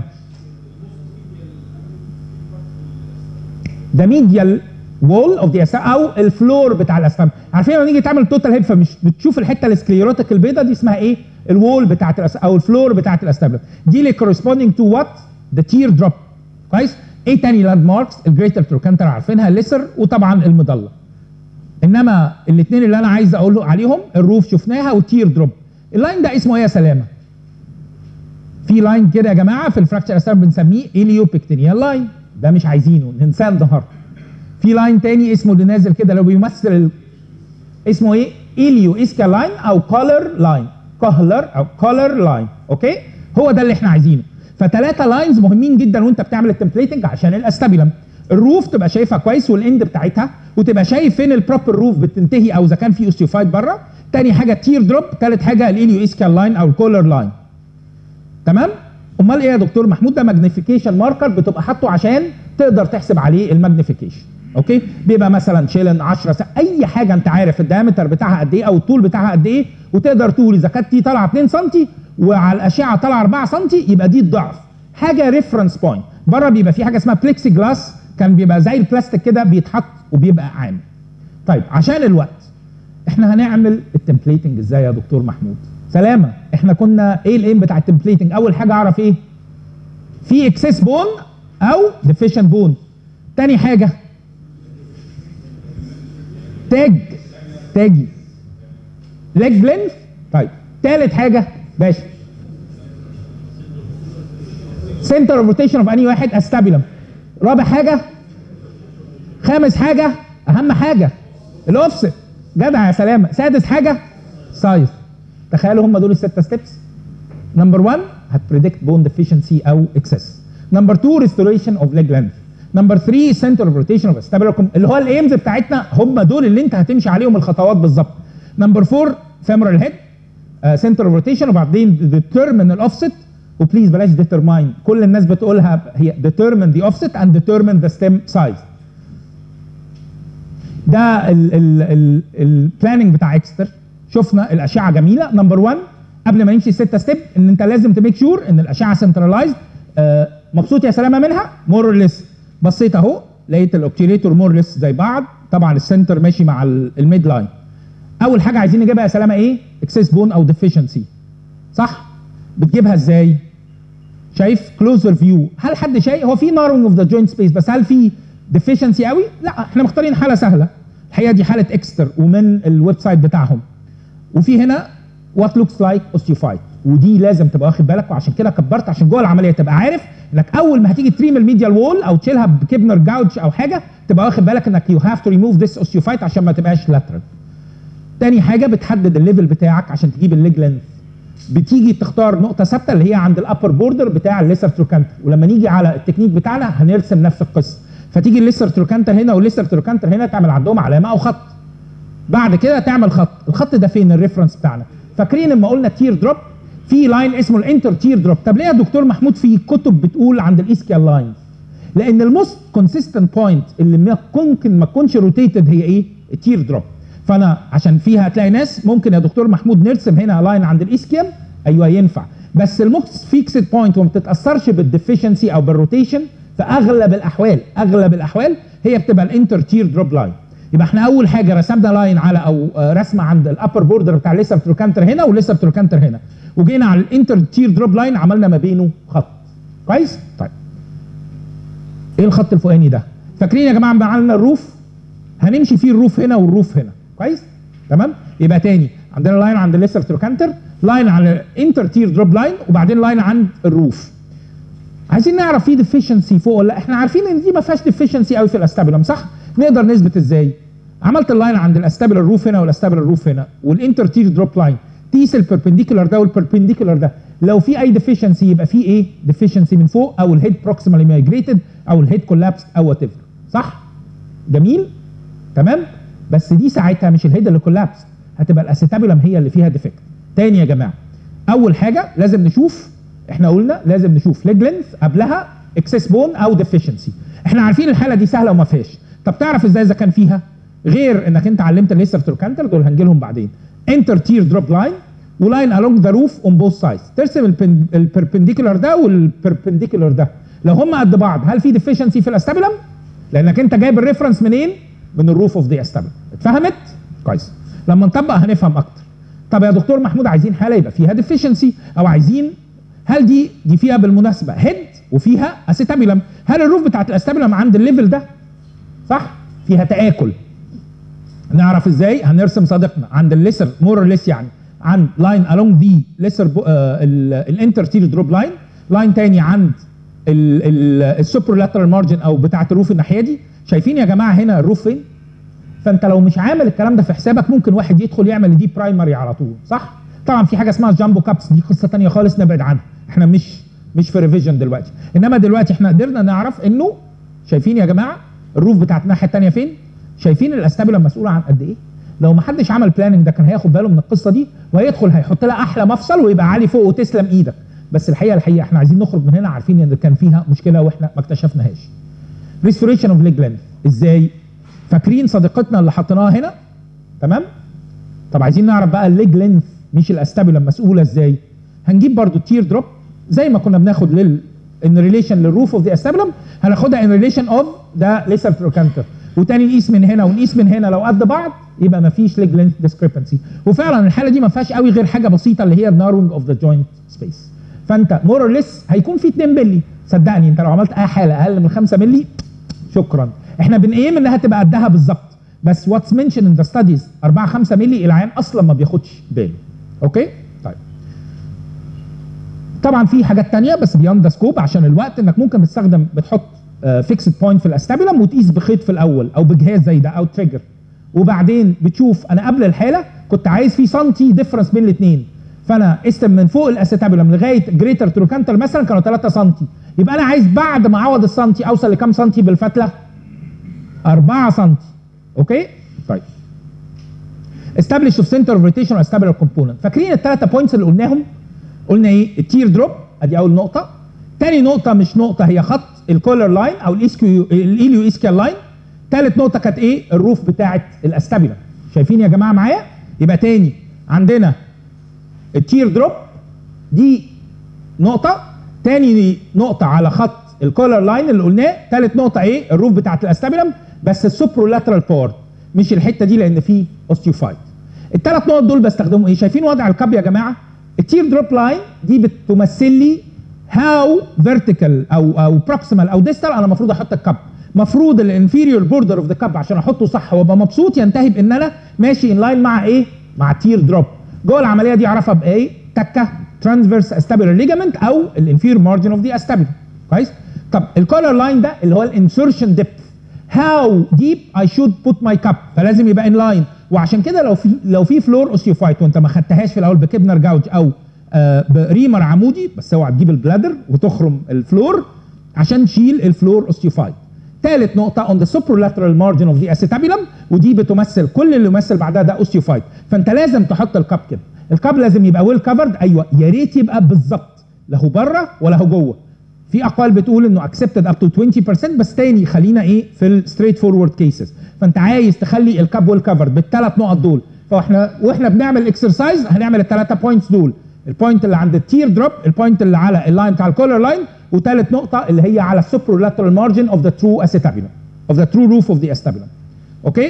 Speaker 1: ده ميديال وول اوف ذا او الفلور بتاع الاستام. عارفين لما نيجي تعمل توتال هيب فمش بتشوف الحته السكليروتيك البيضاء دي اسمها ايه؟ الوول بتاعت او الفلور بتاعت الاستابلم. دي اللي كورسبوندينج تو وات؟ ذا تير دروب. كويس؟ ايه تاني لاند ماركس؟ الجريتر تروكانتر عارفينها، الليسر، وطبعا المضله. انما الاثنين اللي انا عايز اقول عليهم الروف شفناها والتير دروب. اللاين ده اسمه ايه يا سلامه؟ في لاين كده يا جماعه في الفراكشر استام بنسميه اليوبيكتينيال لاين، ده مش عايزينه ننساه النهارده. في لاين تاني اسمه اللي نازل كده لو بيمثل ال... اسمه ايه؟ اليو اسكال لاين او كولر لاين، كولر او كولر لاين. اوكي؟ هو ده اللي احنا عايزينه. فثلاثه لاينز مهمين جدا وانت بتعمل التمبليتنج عشان الاستابيلم. الروف تبقى شايفها كويس والاند بتاعتها، وتبقى شايف فين البروبر روف بتنتهي او اذا كان في اوستيوفايت بره. تاني حاجه تير دروب، ثالث حاجه الاليو اسكال لاين او الكولر لاين. تمام؟ امال ايه يا دكتور محمود؟ ده ماجنيفيكيشن ماركر بتبقى حاطه عشان تقدر تحسب عليه الماجنيفيكيشن. اوكي، بيبقى مثلا شيلن عشرة س... اي حاجه انت عارف الدايمتر بتاعها قد ايه او الطول بتاعها قد ايه، وتقدر تقول اذا كانت دي طالعه اتنين سم وعلى الاشعه طالعه أربعة سم يبقى دي الضعف. حاجه ريفرنس بوينت. بره بيبقى في حاجه اسمها بليكسي جلاس، كان بيبقى زي البلاستيك كده بيتحط وبيبقى عام. طيب عشان الوقت احنا هنعمل التمبليتنج ازاي يا دكتور محمود؟ سلامه، احنا كنا ايه الايم بتاع التمبليتنج؟ اول حاجه اعرف ايه؟ في اكسس بون او ديفيشنت بون. تاني حاجه تاج تاجي ليج لينث. طيب تالت حاجه باشا سنتر اوف روتيشن اوف اني واحد استابيلم. رابع حاجه، خامس حاجه اهم حاجه الاوفست. جدع يا سلامه. سادس حاجه سايز. تخيلوا هم دول السته ستيبس. نمبر واحد هتبريدكت بون ديفيشنسي او اكسس. نمبر اتنين ريستوريشن اوف ليج لينث. نمبر تلاتة سنتر اوف روتيشن اوف استابيلم اللي هو الايمز بتاعتنا، هم دول اللي انت هتمشي عليهم الخطوات بالظبط. نمبر اربعة فيمورال هيد سنتر اوف روتيشن، وبعدين ديترمين الاوفست. وبليز بلاش ديترماين، كل الناس بتقولها هي ديترمين ذا اوفست اند ديترمين ذا ستيم سايز. ده البلاننج بتاع اكستر. شفنا الاشعه جميله. نمبر واحد قبل ما نمشي السته ستيب ان انت لازم تميك شور ان الاشعه سنترلايزد. آه مبسوط يا سلامه منها؟ مور ليس. بصيت اهو لقيت الاوكتيليتور مور ليس زي بعض، طبعا السنتر ماشي مع الميد لاين. اول حاجه عايزين نجيبها يا سلامه ايه؟ اكسس بون او ديفيشنسي. صح؟ بتجيبها ازاي؟ شايف كلوزر فيو. هل حد شايف؟ هو في نارونج اوف ذا جوينت سبيس، بس هل في ديفيشنسي قوي؟ لا، احنا مختارين حاله سهله. الحقيقه دي حاله اكستر ومن الويب سايت بتاعهم. وفي هنا وات لوكس لايك اوستيوفايت، ودي لازم تبقى واخد بالك، وعشان كده كبرت عشان جوه العمليه تبقى عارف انك اول ما هتيجي تريم الميديال وول او تشيلها بكبنر جاوج او حاجه تبقى واخد بالك انك يو هاف تو ريموف ذس اوستيوفايت عشان ما تبقاش لاترال. تاني حاجه بتحدد الليفل بتاعك عشان تجيب الليج لينث. بتيجي تختار نقطه ثابته اللي هي عند الابر بوردر بتاع الليسر تروكانتر، ولما نيجي على التكنيك بتاعنا هنرسم نفس القصه. فتيجي الليسر تروكانتر هنا والليسر تروكانتر هنا تعمل عندهم علامه او خط. بعد كده تعمل خط. الخط ده فين الريفرنس بتاعنا؟ فاكرين لما قلنا تير دروب؟ في لاين اسمه الانتر تير دروب. طب ليه يا دكتور محمود في كتب بتقول عند الاسكيال لاين؟ لان الموست كونسيستنت بوينت اللي ممكن ما تكونش روتيتد هي ايه؟ التير دروب. فانا عشان فيها هتلاقي ناس ممكن يا دكتور محمود نرسم هنا لاين عند الاسكيال. ايوه ينفع، بس الموست فيكسد بوينت وما بتتاثرش بالديفيشنسي او بالروتيشن في اغلب الاحوال اغلب الاحوال هي بتبقى الانتر تير دروب لاين. يبقى احنا اول حاجه رسمنا لاين على او رسمه عند الابر بوردر بتاع الليسر تروكانتر هنا والليسر تروكانتر هنا، وجينا على الانتر تير دروب لاين عملنا ما بينه خط. كويس؟ طيب ايه الخط الفوقاني ده؟ فاكرين يا جماعه لما عملنا الروف؟ هنمشي فيه الروف هنا والروف هنا. كويس؟ تمام؟ يبقى تاني عندنا لاين عند الليسر تروكانتر، لاين على الانتر تير دروب لاين، وبعدين لاين عند الروف. عايزين نعرف في ديفيشنسي فوق ولا لا؟ احنا عارفين ان دي ما فيهاش ديفيشنسي قوي في الاستابيلم، صح؟ نقدر نثبت ازاي؟ عملت اللاين عند الاستابيلر روف هنا والاستابيلر روف هنا والانتر تير دروب لاين، تقيس البربنديكولار ده والبربنديكولار ده، لو في اي ديفيشنسي يبقى في ايه؟ ديفيشنسي من فوق او الهيد بروكسيمالي مايجريتد او الهيد كولابس او وات ايفر. صح؟ جميل؟ تمام؟ بس دي ساعتها مش الهيد اللي كولابس، هتبقى الاسيتابيلم هي اللي فيها ديفكت. تاني يا جماعه، اول حاجه لازم نشوف، احنا قلنا لازم نشوف ليج لينث قبلها اكسس بون او ديفيشنسي. احنا عارفين الحاله دي سهله وما فيهاش. طب تعرف ازاي اذا كان فيها؟ غير انك انت علمت الليسر تروكانتر دول هنجي لهم بعدين. انتر تير دروب لاين ولاين along ذا روف اون بوث سايدز، ترسم البربنديكولار ده والبربنديكولار ده، لو هم قد بعض هل في ديفيشنسي في الاستابيلم؟ لانك انت جايب الريفرنس منين؟ من الروف اوف ذا استابيلم. اتفهمت؟ كويس. لما نطبق هنفهم اكتر. طب يا دكتور محمود عايزين حاله يبقى فيها ديفيشنسي، او عايزين هل دي دي فيها بالمناسبه هيد وفيها اسيتابيلم، هل الروف بتاعت الاستابيلم عند الليفل ده؟ صح؟ فيها تآكل. نعرف ازاي؟ هنرسم صديقنا عند الليسر مور ليس، يعني عند لاين along ذا ليسر الانتر تير دروب لاين، لاين تاني عند السوبر لاترال مارجن او بتاعت الروف الناحيه دي. شايفين يا جماعه هنا الروف فين؟ فانت لو مش عامل الكلام ده في حسابك ممكن واحد يدخل يعمل دي برايمري على طول، صح؟ طبعا في حاجه اسمها جامبو كابس، دي قصه ثانيه خالص نبعد عنها، احنا مش مش في ريفيجن دلوقتي. انما دلوقتي احنا قدرنا نعرف انه شايفين يا جماعه الروف بتاعت الناحيه الثانيه فين؟ شايفين الاستابيلم مسؤوله عن قد ايه؟ لو ما حدش عمل بلاننج ده كان هياخد باله من القصه دي وهيدخل هيحط لها احلى مفصل ويبقى عالي فوق وتسلم ايدك، بس الحقيقه الحقيقه احنا عايزين نخرج من هنا عارفين ان كان فيها مشكله واحنا ما اكتشفناهاش. ريستوريشن اوف ليج لينث ازاي؟ فاكرين صديقتنا اللي حطيناها هنا؟ تمام؟ طب عايزين نعرف بقى الليج لينث مش الاستابيولم مسؤوله ازاي؟ هنجيب برضو التير دروب زي ما كنا بناخد لل ان ريليشن للروف اوف ذا استابيولم هناخدها ان ريليشن اوف ذا ليسر تروكانتر، وتاني نقيس من هنا ونقيس من هنا، لو قد بعض يبقى ما فيش ليج لينث ديسكريبنسي. وفعلا الحاله دي ما فيهاش قوي غير حاجه بسيطه اللي هي الناروينج اوف ذا جوينت سبيس. فانت مور اور ليس هيكون في اتنين مللي، صدقني انت لو عملت اي حاله اقل من خمسة مللي شكرا. احنا بنقيم انها تبقى قدها بالظبط، بس واتس منشن ان ذا ستاديز أربعة خمسة مللي العيان اصلا ما بياخدش باله. اوكي؟ طيب. طبعا في حاجات ثانيه بس بياند ذا سكوب عشان الوقت، انك ممكن تستخدم بتحط فيكسد بوينت في الاستابيولم وتقيس بخيط في الاول او بجهاز زي ده او تريجر، وبعدين بتشوف انا قبل الحاله كنت عايز في سنتي ديفرنس بين الاثنين، فانا قست من فوق الاستابيولم لغايه جريتر تروكانتر مثلا كانوا ثلاثة سنتي، يبقى انا عايز بعد ما اعوض السنتي اوصل لكام سنتي بالفتله؟ أربعة سنتي. اوكي؟ طيب. establish of center of rotation or stabular component. فاكرين الثلاثه بوينتس اللي قلناهم؟ قلنا ايه؟ التير دروب ادي اول نقطه. ثاني نقطه مش نقطه هي خط الكولر لاين او الاسكيو الاليو اسكيال لاين. ثالث نقطه كانت ايه؟ الروف بتاعه الاستابيولم. شايفين يا جماعه معايا؟ يبقى تاني عندنا التير دروب دي نقطه، تاني نقطه على خط الكولر لاين اللي قلناه، ثالث نقطه ايه؟ الروف بتاعه الاستابيولم بس السوبرولاترال بارت مش الحته دي لان في اوستيوفايت. الثلاث نقط دول بستخدمهم ايه؟ شايفين وضع الكاب يا جماعه؟ التير دروب لاين دي بتمثل لي هاو فيرتيكال او او بروكسيمال او ديستال انا المفروض احط الكاب. المفروض الانفيريور بوردر اوف ذا كاب عشان احطه صح وابقى مبسوط ينتهي بان انا ماشي ان لاين مع ايه؟ مع التير دروب. جوه العمليه دي اعرفها بايه؟ تكه ترانسفيرس استابيولار ليجامنت او الانفير مارجن اوف ذا استابيولار. كويس؟ طب الكولر لاين ده اللي هو الانسرشن ديبث، هاو ديب اي شود بوت ماي كاب، فلازم يبقى ان لاين. وعشان كده لو في لو في فلور اوستيوفايت وانت ما خدتهاش في الاول بكبنر جاوج او آه بريمر عمودي، بس اوعى تجيب البلادر وتخرم الفلور عشان تشيل الفلور اوستيوفايت. ثالث نقطه اون ذا سوبرولاترال مارجن اوف ذا اسيتابيولم، ودي بتمثل كل اللي يمثل بعدها ده اوستيوفايت، فانت لازم تحط الكاب كده. الكاب لازم يبقى ويل كفرد، ايوه يا ريت يبقى بالظبط، لا هو بره ولا هو جوه. في اقوال بتقول انه اكسبتد اب تو عشرين بالمية، بس تاني خلينا ايه في الستريت فورورد كيسز، فانت عايز تخلي الكاب ويل كفرد بالثلاث نقط دول. فاحنا واحنا بنعمل اكسرسايز هنعمل الثلاثه بوينتس دول، البوينت اللي عند التير دروب، البوينت اللي على اللاين بتاع الكولر لاين، وثالث نقطه اللي هي على السوبرولاترال مارجن اوف ذا ترو اسيتابيولم اوف ذا ترو روف اوف ذا استابيولم. اوكي؟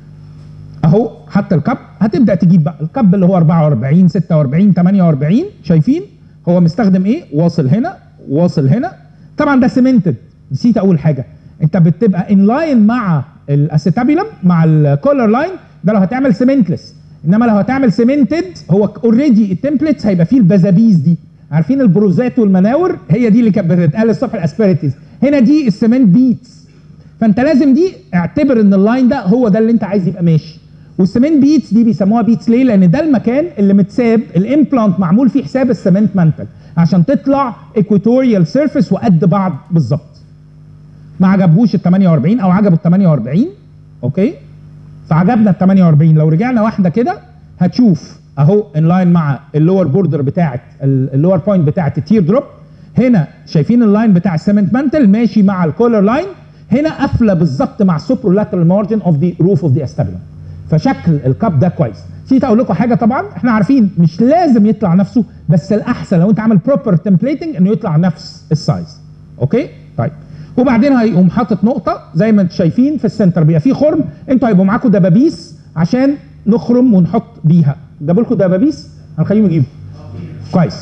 Speaker 1: اهو حتى الكاب هتبدا تجيب بقى الكاب اللي هو أربعة وأربعين ستة وأربعين ثمانية وأربعين، شايفين هو مستخدم ايه؟ واصل هنا واصل هنا. طبعا ده سيمنتد، نسيت اول حاجه، انت بتبقى ان لاين مع الاسيتابيولم مع الكولر لاين ده لو هتعمل سيمنتلس، انما لو هتعمل سيمنتد هو اوريدي التمبلتس هيبقى فيه البزابيز دي، عارفين البروزات والمناور هي دي اللي كانت بتتقال الصبح الاسبيريتيز، هنا دي السيمنت بيتس، فانت لازم دي اعتبر ان اللاين ده هو ده اللي انت عايز يبقى ماشي. والسيمنت بيتس دي بيسموها بيتس ليه؟ لان ده المكان اللي متساب الامبلانت معمول فيه حساب السيمنت مانتل عشان تطلع ايكواتوريال سيرفيس وقد بعض بالظبط. ما عجبهوش ال ثمانية وأربعين او عجبه ال ثمانية وأربعين، اوكي؟ فعجبنا ال ثمانية وأربعين، لو رجعنا واحده كده هتشوف اهو ان لاين مع اللور بوردر بتاعت اللور بوينت بتاعت التير دروب، هنا شايفين اللاين بتاع السيمنت مانتل ماشي مع الكولر لاين، هنا قافله بالظبط مع السوبرولاترال مارجن اوف ذا روف اوف ذا استابيولم. فشكل الكاب ده كويس. نسيت اقول لكم حاجه، طبعا احنا عارفين مش لازم يطلع نفسه، بس الاحسن لو انت عامل بروبر تمبليتنج انه يطلع نفس السايز. اوكي؟ طيب. وبعدين هيقوم حاطط نقطه زي ما انتم شايفين في السنتر بيبقى فيه خرم، انتوا هيبقوا معاكم دبابيس عشان نخرم ونحط بيها. جابوا لكم دبابيس؟ هنخليهم يجيبوا. كويس.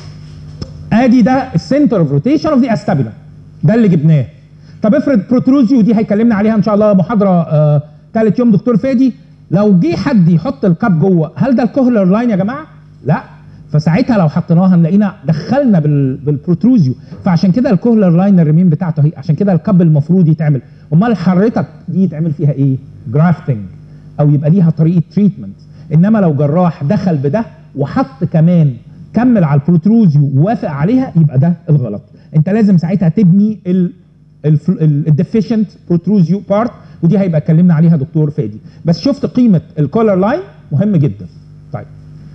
Speaker 1: ادي ده السنتر اوف روتيشن اوف ذا استابيولم، ده اللي جبناه. طب افرض بروتروزيو، دي هيكلمنا عليها ان شاء الله محاضره آه ثالث يوم دكتور فادي، لو جه حد يحط الكاب جوه، هل ده الكوهلر لاين يا جماعه؟ لا، فساعتها لو حطيناها هنلاقينا دخلنا بالبروتروزيو، فعشان كده الكوهلر لاين الرمين بتاعته اهي، عشان كده الكاب المفروض يتعمل. امال حضرتك دي يتعمل فيها ايه؟ جرافتنج او يبقى ليها طريقه تريتمنت. انما لو جراح دخل بده وحط كمان كمل على البروتروزيو ووافق عليها يبقى ده الغلط. انت لازم ساعتها تبني الديفيشنت بروتروزيو بارت، ودي هيبقى اتكلمنا عليها دكتور فادي. بس شفت قيمه الكولر لاين مهم جدا. طيب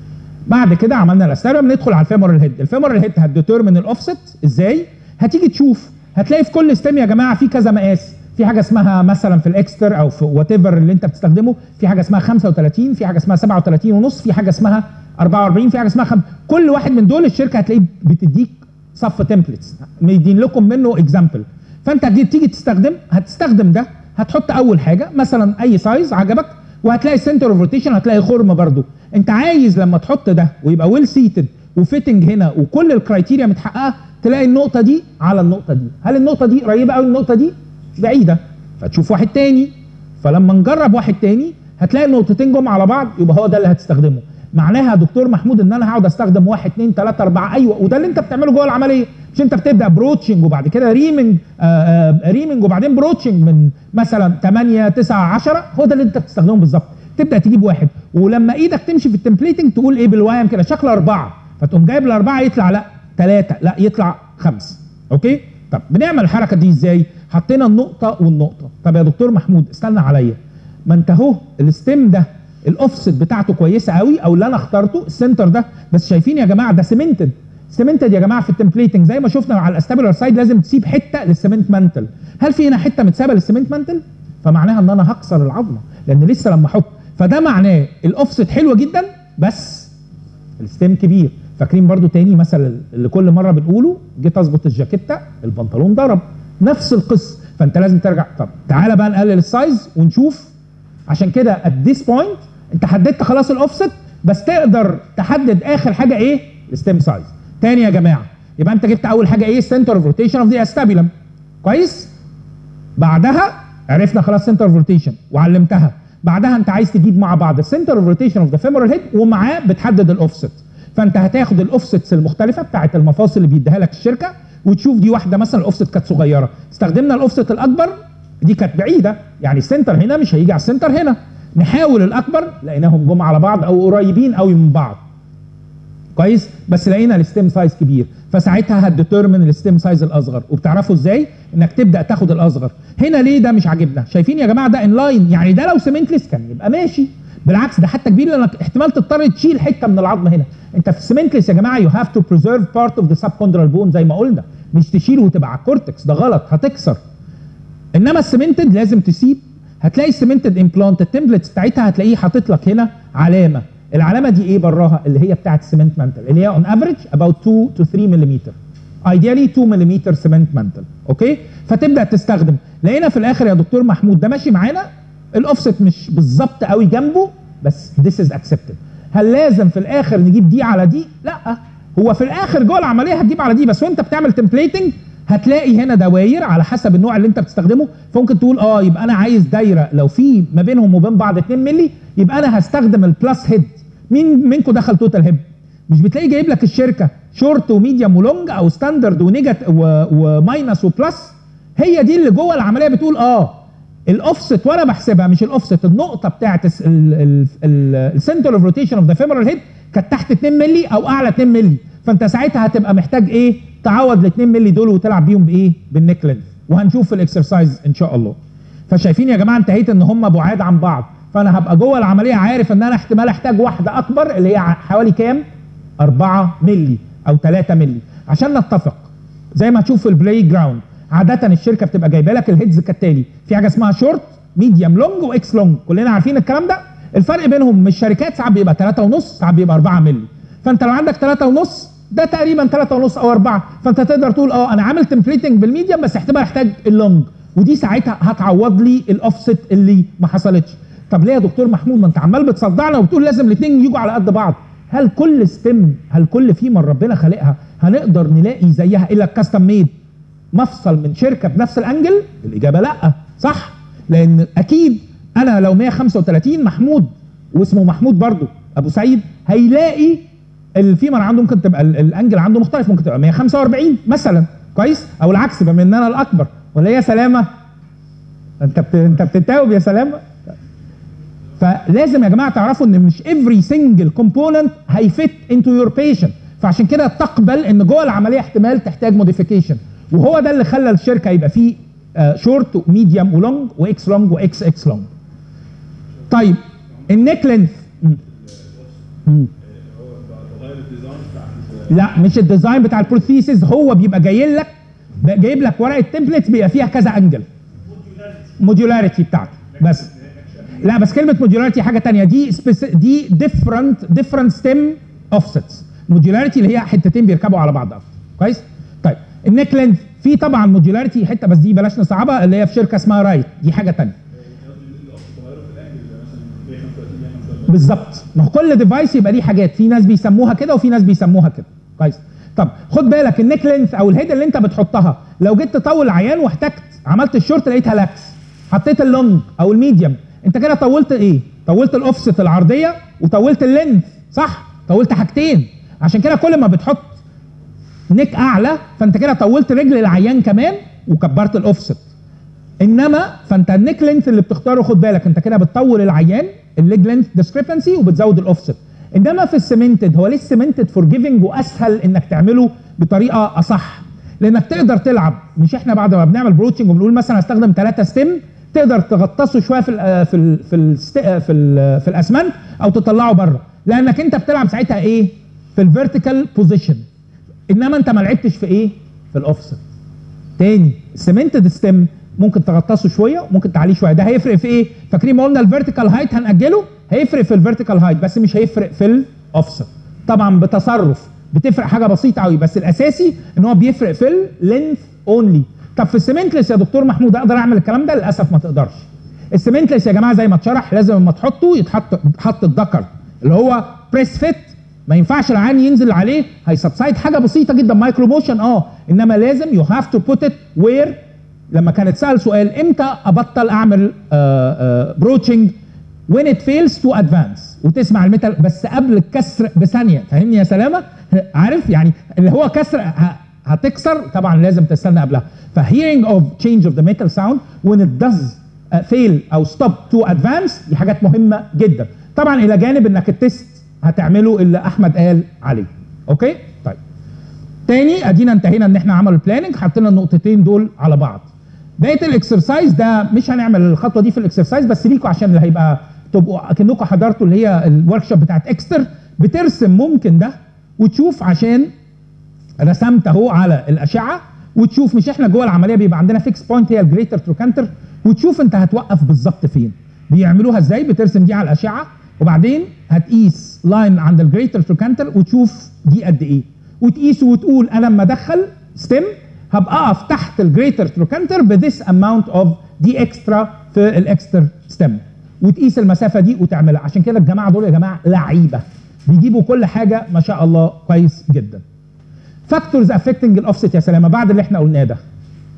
Speaker 1: بعد كده عملنا الاستابيلم، ندخل على الفيمورال هيد. الفيمورال هيد هتديترمن الاوفست ازاي؟ هتيجي تشوف هتلاقي في كل ستيم يا جماعه في كذا مقاس، في حاجه اسمها مثلا في الاكستر او في وات ايفر اللي انت بتستخدمه، في حاجه اسمها خمسة وثلاثين، في حاجه اسمها سبعة وثلاثين ونص، في حاجه اسمها أربعة وأربعين، في حاجه اسمها خم... كل واحد من دول الشركه هتلاقيه بتديك صف تمبلتس مدين لكم منه اكزامبل. فانت تيجي تستخدم هتستخدم ده، هتحط اول حاجه مثلا اي سايز عجبك، وهتلاقي سنتر اوف روتيشن هتلاقي خرم برضو. انت عايز لما تحط ده ويبقى ويل سيتد وفيتنج هنا وكل الكرايتيريا متحققه، تلاقي النقطه دي على النقطه دي. هل النقطه دي قريبه قوي النقطه دي؟ بعيده، فتشوف واحد تاني. فلما نجرب واحد تاني هتلاقي النقطتين جم على بعض، يبقى هو ده اللي هتستخدمه. معناها يا دكتور محمود ان انا هقعد استخدم واحد اتنين تلاته اربعه، ايوه، وده اللي انت بتعمله جوه العمليه. مش انت بتبدا بروتشنج وبعد كده ريمنج آآ آآ ريمنج وبعدين بروتشنج من مثلا تمانية تسعة عشرة، هو ده اللي انت بتستخدمه بالظبط. تبدا تجيب واحد، ولما ايدك تمشي في التمبليتنج تقول ايه بالوايم كده شكله اربعه، فتقوم جايب الاربعه يطلع لا ثلاثه، لا يطلع خمسه. اوكي؟ طب بنعمل الحركه دي ازاي؟ حطينا النقطه والنقطه. طب يا دكتور محمود استنى عليا، ما انت اهو الستيم ده الاوفست بتاعته كويسه قوي، او اللي انا اخترته السنتر ده، بس شايفين يا جماعه ده سيمنتد. سيمنتد يا جماعه في التمبليتنج زي ما شفنا على الاستابيلر سايد لازم تسيب حته للسيمنت مانتل. هل في هنا حته متسابه للسيمنت مانتل؟ فمعناها ان انا هكسر العظمه، لان لسه لما احط، فده معناه الاوفست حلوه جدا بس الستيم كبير. فاكرين برضو تاني مثلا اللي كل مره بنقوله، جيت اظبط الجاكيته البنطلون ضرب، نفس القصه. فانت لازم ترجع. طب تعالى بقى نقلل السايز ونشوف. عشان كده ات ذيس بوينت انت حددت خلاص الاوفست، بس تقدر تحدد اخر حاجه ايه؟ الستيم سايز. تاني يا جماعه، يبقى انت جبت اول حاجه ايه؟ سنتر اوف روتيشن اوف ذا استابيلم. كويس؟ بعدها عرفنا خلاص سنتر اوف روتيشن وعلمتها. بعدها انت عايز تجيب مع بعض السنتر اوف روتيشن اوف ذا فيمورال هيد ومعاه بتحدد الاوفست. فانت هتاخد الاوفستس المختلفه بتاعت المفاصل اللي بيديها لك الشركه، وتشوف دي واحده مثلا الاوفست كانت صغيره، استخدمنا الاوفست الاكبر، دي كانت بعيده، يعني السنتر هنا مش هيجي على السنتر هنا، نحاول الاكبر لقيناهم جم على بعض او قريبين قوي من بعض. كويس؟ بس لقينا الستيم سايز كبير، فساعتها هتديترمن الستيم سايز الاصغر. وبتعرفوا ازاي؟ انك تبدا تاخد الاصغر. هنا ليه ده مش عاجبنا؟ شايفين يا جماعه ده ان لاين، يعني ده لو سيمنتلس كان يبقى ماشي، بالعكس ده حتى كبير لانك احتمال تضطر تشيل حته من العظم هنا. انت في السيمنتلس يا جماعه يو هاف تو بريزيرف بارت اوف ذا سبكوندرال بون زي ما قلنا، مش تشيله وتبقى على الكورتكس، ده غلط هتكسر. انما السيمنتد لازم تسيب. هتلاقي السيمنتد امبلانت التمبلتس بتاعتها هتلاقيه حاطط لك هنا علامه، العلامه دي ايه براها؟ اللي هي بتاعت السيمنت مانتل، اللي هي اون افريج about two to three millimeter، ideally two millimeter سيمنت مانتل. اوكي؟ فتبدا تستخدم. لقينا في الاخر يا دكتور محمود ده ماشي معانا، الاوفست مش بالظبط قوي جنبه، بس this is accepted. هل لازم في الاخر نجيب دي على دي؟ لا، هو في الاخر جوه العمليه هتجيب على دي، بس وانت بتعمل تمبليتنج هتلاقي هنا دواير على حسب النوع اللي انت بتستخدمه. فممكن تقول اه يبقى انا عايز دايره لو في ما بينهم وبين بعض اتنين مللي، يبقى انا هستخدم البلس هيد. مين منكم دخل توتال هيب؟ مش بتلاقي جايب لك الشركه شورت وميديوم ولونج او ستاندرد ونيجات وماينس وبلس؟ هي دي اللي جوه العمليه بتقول اه الاوفست، وانا بحسبها مش الاوفست، النقطه بتاعت السنتر اوف روتيشن اوف ذا فيمورال هيد كانت تحت اتنين مللي او اعلى اتنين مللي، فانت ساعتها هتبقى محتاج ايه؟ تعوض ال اتنين مللي دول وتلعب بيهم بايه؟ بالنيك لينث، وهنشوف في الاكسرسايز ان شاء الله. فشايفين يا جماعه انتهيت ان هم بعاد عن بعض، فانا هبقى جوه العمليه عارف ان انا احتمال احتاج واحده اكبر اللي هي حوالي كام؟ أربعة مللي او تلاتة مللي، عشان نتفق. زي ما هتشوف في البلاي جراوند عاده الشركه بتبقى جايبه لك الهيدز كالتالي، في حاجه اسمها شورت، ميديوم لونج واكس لونج، كلنا عارفين الكلام ده. الفرق بينهم من الشركات ساعات بيبقى تلاتة ونص، ساعات بيبقى أربعة مللي. فانت لو عندك تلاتة ونص ده تقريبا تلاتة ونص او أربعة، فانت تقدر تقول اه انا عامل تمبليتنج بالميديوم بس احتمال احتاج اللونج، ودي ساعتها هتعوض لي الاوفست اللي ما حصلتش. طب ليه يا دكتور محمود؟ ما انت عمال بتصدعنا وبتقول لازم الاثنين يجوا على قد بعض. هل كل ستيم، هل كل فيمر ربنا خالقها هنقدر نلاقي زيها الا الكاستم ميد مفصل من شركه بنفس الانجل؟ الاجابه لا، صح؟ لان اكيد انا لو مية وخمسة وتلاتين محمود واسمه محمود برضو ابو سعيد، هيلاقي الفيمر عنده ممكن تبقى الانجل عنده مختلف، ممكن تبقى مية وخمسة وأربعين مثلا، كويس؟ او العكس بما ان انا الاكبر، ولا يا سلامه؟ انت بت... انت بتتاوب يا سلامه؟ فلازم يا جماعه تعرفوا ان مش every single component هيفت into your patient، فعشان كده تقبل ان جوه العمليه احتمال تحتاج موديفيكيشن، وهو ده اللي خلى الشركه يبقى فيه شورت وميديوم ولونج واكس لونج واكس اكس لونج. طيب النيك لينث لا مش الديزاين بتاع البروثيسز، هو بيبقى جاي لك جايب لك ورقه تمبلتس بيبقى فيها كذا انجل. موديولاريتي بتاعته بس. لا بس كلمه موديولاريتي حاجه ثانيه، دي دي ديفرنت ديفرنت ستيم اوفسيتس. موديولاريتي اللي هي حتتين بيركبوا على بعض. كويس؟ طيب النيك لينث في طبعا موديولاريتي حته، بس دي بلاش نصعبها، اللي هي في شركه اسمها رايت، دي حاجه ثانيه. بالظبط، ما هو كل ديفايس يبقى ليه حاجات، في ناس بيسموها كده وفي ناس بيسموها كده. كويس؟ طب خد بالك النيك لينث او الهيد اللي انت بتحطها، لو جيت تطول العيان واحتجت عملت الشورت لقيتها لاكس، حطيت اللونج او الميديوم، انت كده طولت ايه؟ طولت الاوفست العرضيه وطولت اللينث، صح؟ طولت حاجتين. عشان كده كل ما بتحط نيك اعلى فانت كده طولت رجل العيان كمان وكبرت الاوفست. انما فانت النيك لينث اللي بتختاره خد بالك انت كده بتطول العيان الليج لينث ديسكريبنسي وبتزود الاوفست. انما في السيمنتد، هو ليه السيمنتد فورجيفنج واسهل انك تعمله بطريقه اصح؟ لانك تقدر تلعب، مش احنا بعد ما بنعمل بروتشنج وبنقول مثلا هستخدم ثلاثه ستيم، تقدر تغطسه شويه في ال في ال في ال في, ال في الاسمنت او تطلعه بره، لانك انت بتلعب ساعتها ايه؟ في الفيرتيكال بوزيشن. انما انت ما لعبتش في ايه؟ في الاوفست. تاني السيمنتد ستيم ممكن تغطسه شويه وممكن تعليه شويه، ده هيفرق في ايه؟ فاكرين ما قلنا الفيرتيكال هايت هنأجله؟ هيفرق في الفيرتيكال هايت بس مش هيفرق في الاوفست. طبعا بتصرف بتفرق حاجه بسيطه قوي، بس الاساسي ان هو بيفرق في اللينث اونلي. طب في السيمنتلس يا دكتور محمود اقدر اعمل الكلام ده؟ للاسف ما تقدرش. السيمنتلس يا جماعه زي ما اتشرح لازم لما تحطه يتحط حط الدكر اللي هو بريس فيت، ما ينفعش العين ينزل عليه هيسبسايد، حاجه بسيطه جدا مايكرو موشن اه، انما لازم يو هاف تو بوت ات وير. لما كانت سأل سؤال امتى ابطل اعمل بروتشنج؟ when it fails to advance، وتسمع الميتال بس قبل الكسر بثانيه، فاهمني يا سلامه؟ عارف يعني اللي هو كسر هتكسر طبعا لازم تستنى قبلها. ف hearing of change of the metal sound when it does uh, fail او stop to advance، دي حاجات مهمه جدا. طبعا الى جانب انك التست هتعمله اللي احمد قال عليه. اوكي؟ طيب. تاني ادينا انتهينا ان احنا عملوا البلاننج، حطينا النقطتين دول على بعض. بقيه الاكسرسايز ده مش هنعمل الخطوه دي في الاكسرسايز، بس ليكوا عشان اللي هيبقى تبقوا اكنكم حضرتوا اللي هي الورك شوب بتاعت اكستر، بترسم ممكن ده وتشوف، عشان رسمت اهو على الاشعه وتشوف، مش احنا جوه العمليه بيبقى عندنا فيكس بوينت هي الجريتر تروكانتر، وتشوف انت هتوقف بالظبط فين. بيعملوها ازاي؟ بترسم دي على الاشعه وبعدين هتقيس لاين عند الجريتر تروكانتر وتشوف دي قد ايه، وتقيس وتقول انا لما ادخل ستيم هبقى اقف تحت الجريتر تروكانتر بذس اماونت اوف دي اكسترا في الاكستر ستيم، وتقيس المسافه دي وتعملها. عشان كده الجماعه دول يا جماعه لعيبه، بيجيبوا كل حاجه ما شاء الله كويس جدا. فاكتورز افكتنج الاوفست يا سلامه بعد اللي احنا قلناه ده.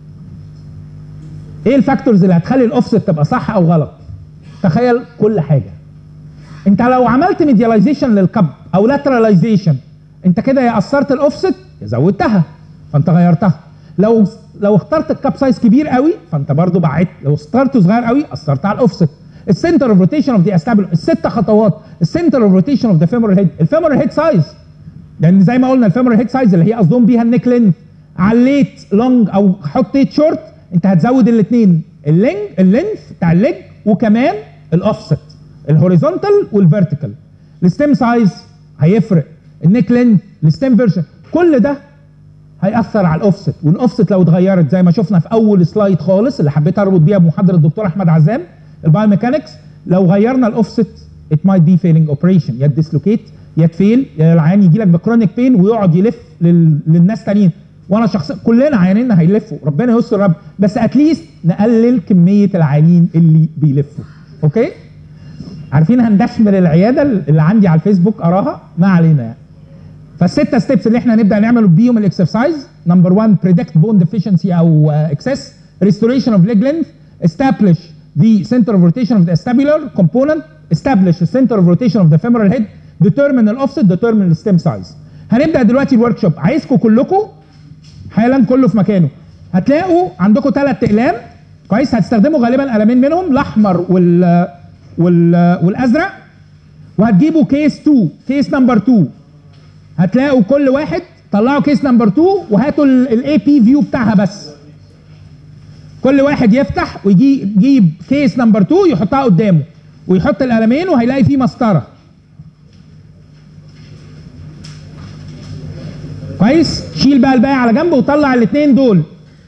Speaker 1: ايه الفاكتورز اللي هتخلي الاوفست تبقى صح او غلط؟ تخيل كل حاجه. انت لو عملت ميدياليزيشن للكب او لاتراليزيشن، انت كده يا قصرت الاوفست يا زودتها، فانت غيرتها. لو لو اخترت الكاب سايز كبير قوي فانت برضو بعدت، لو اخترته صغير قوي اثرت على الاوفست. السنتر اوف روتيشن اوف ذا استابل، الست خطوات. السنتر اوف روتيشن اوف ذا فيمورال هيد، الفيمورال هيد سايز، لان زي ما قلنا الفيمورال هيد سايز اللي هي قصدهم بيها النيك لينث. عليت لونج او حطيت شورت انت هتزود الاثنين، اللينج اللينث بتاع الليج وكمان الاوفست، الهوريزونتال والفيرتيكال. الستيم سايز هيفرق، النيك لينث، الستيم فيرجن، كل ده هيأثر على الاوفست. والاوفست لو اتغيرت زي ما شفنا في اول سلايد خالص اللي حبيت اربط بيها بمحاضره الدكتور احمد عزام البايوميكانكس، لو غيرنا الاوفست it might be failing operation، يا تديسلوكيت يا تفيل، يا العيان يجي لك بكرونيك بين ويقعد يلف لل... للناس تانيين. وانا شخصيا كلنا عيانينا هيلفوا، ربنا يستر رب، بس اتليست نقلل كميه العيانين اللي بيلفوا. اوكي؟ عارفين هندشمل العياده اللي عندي على الفيسبوك اراها؟ ما علينا يعني. فالسته ستيبس اللي احنا هنبدا نعمل بيهم الاكسرسايز. نمبر واحد بريدكت بون ديفيشنسي او اكسس، ريستوريشن اوف ليج لينث، establish the center of rotation of the acetabular component, establish the center of rotation of the femoral head, determine the offset, determine the stem size. هنبدا دلوقتي الورك شوب. عايزكم كلكم حالا كله في مكانه. هتلاقوا عندكم ثلاث اقلام كويس، هتستخدموا غالبا قلمين منهم، الاحمر وال وال والازرق، وهتجيبوا كيس اتنين، كيس نمبر اتنين. هتلاقوا كل واحد طلعوا كيس نمبر اتنين وهاتوا الاي بي فيو بتاعها بس. كل واحد يفتح ويجي يجيب كيس نمبر اتنين يحطها قدامه ويحط القلمين وهيلاقي فيه مسطره. كويس؟ شيل بقى الباقي على جنب وطلع الاثنين دول.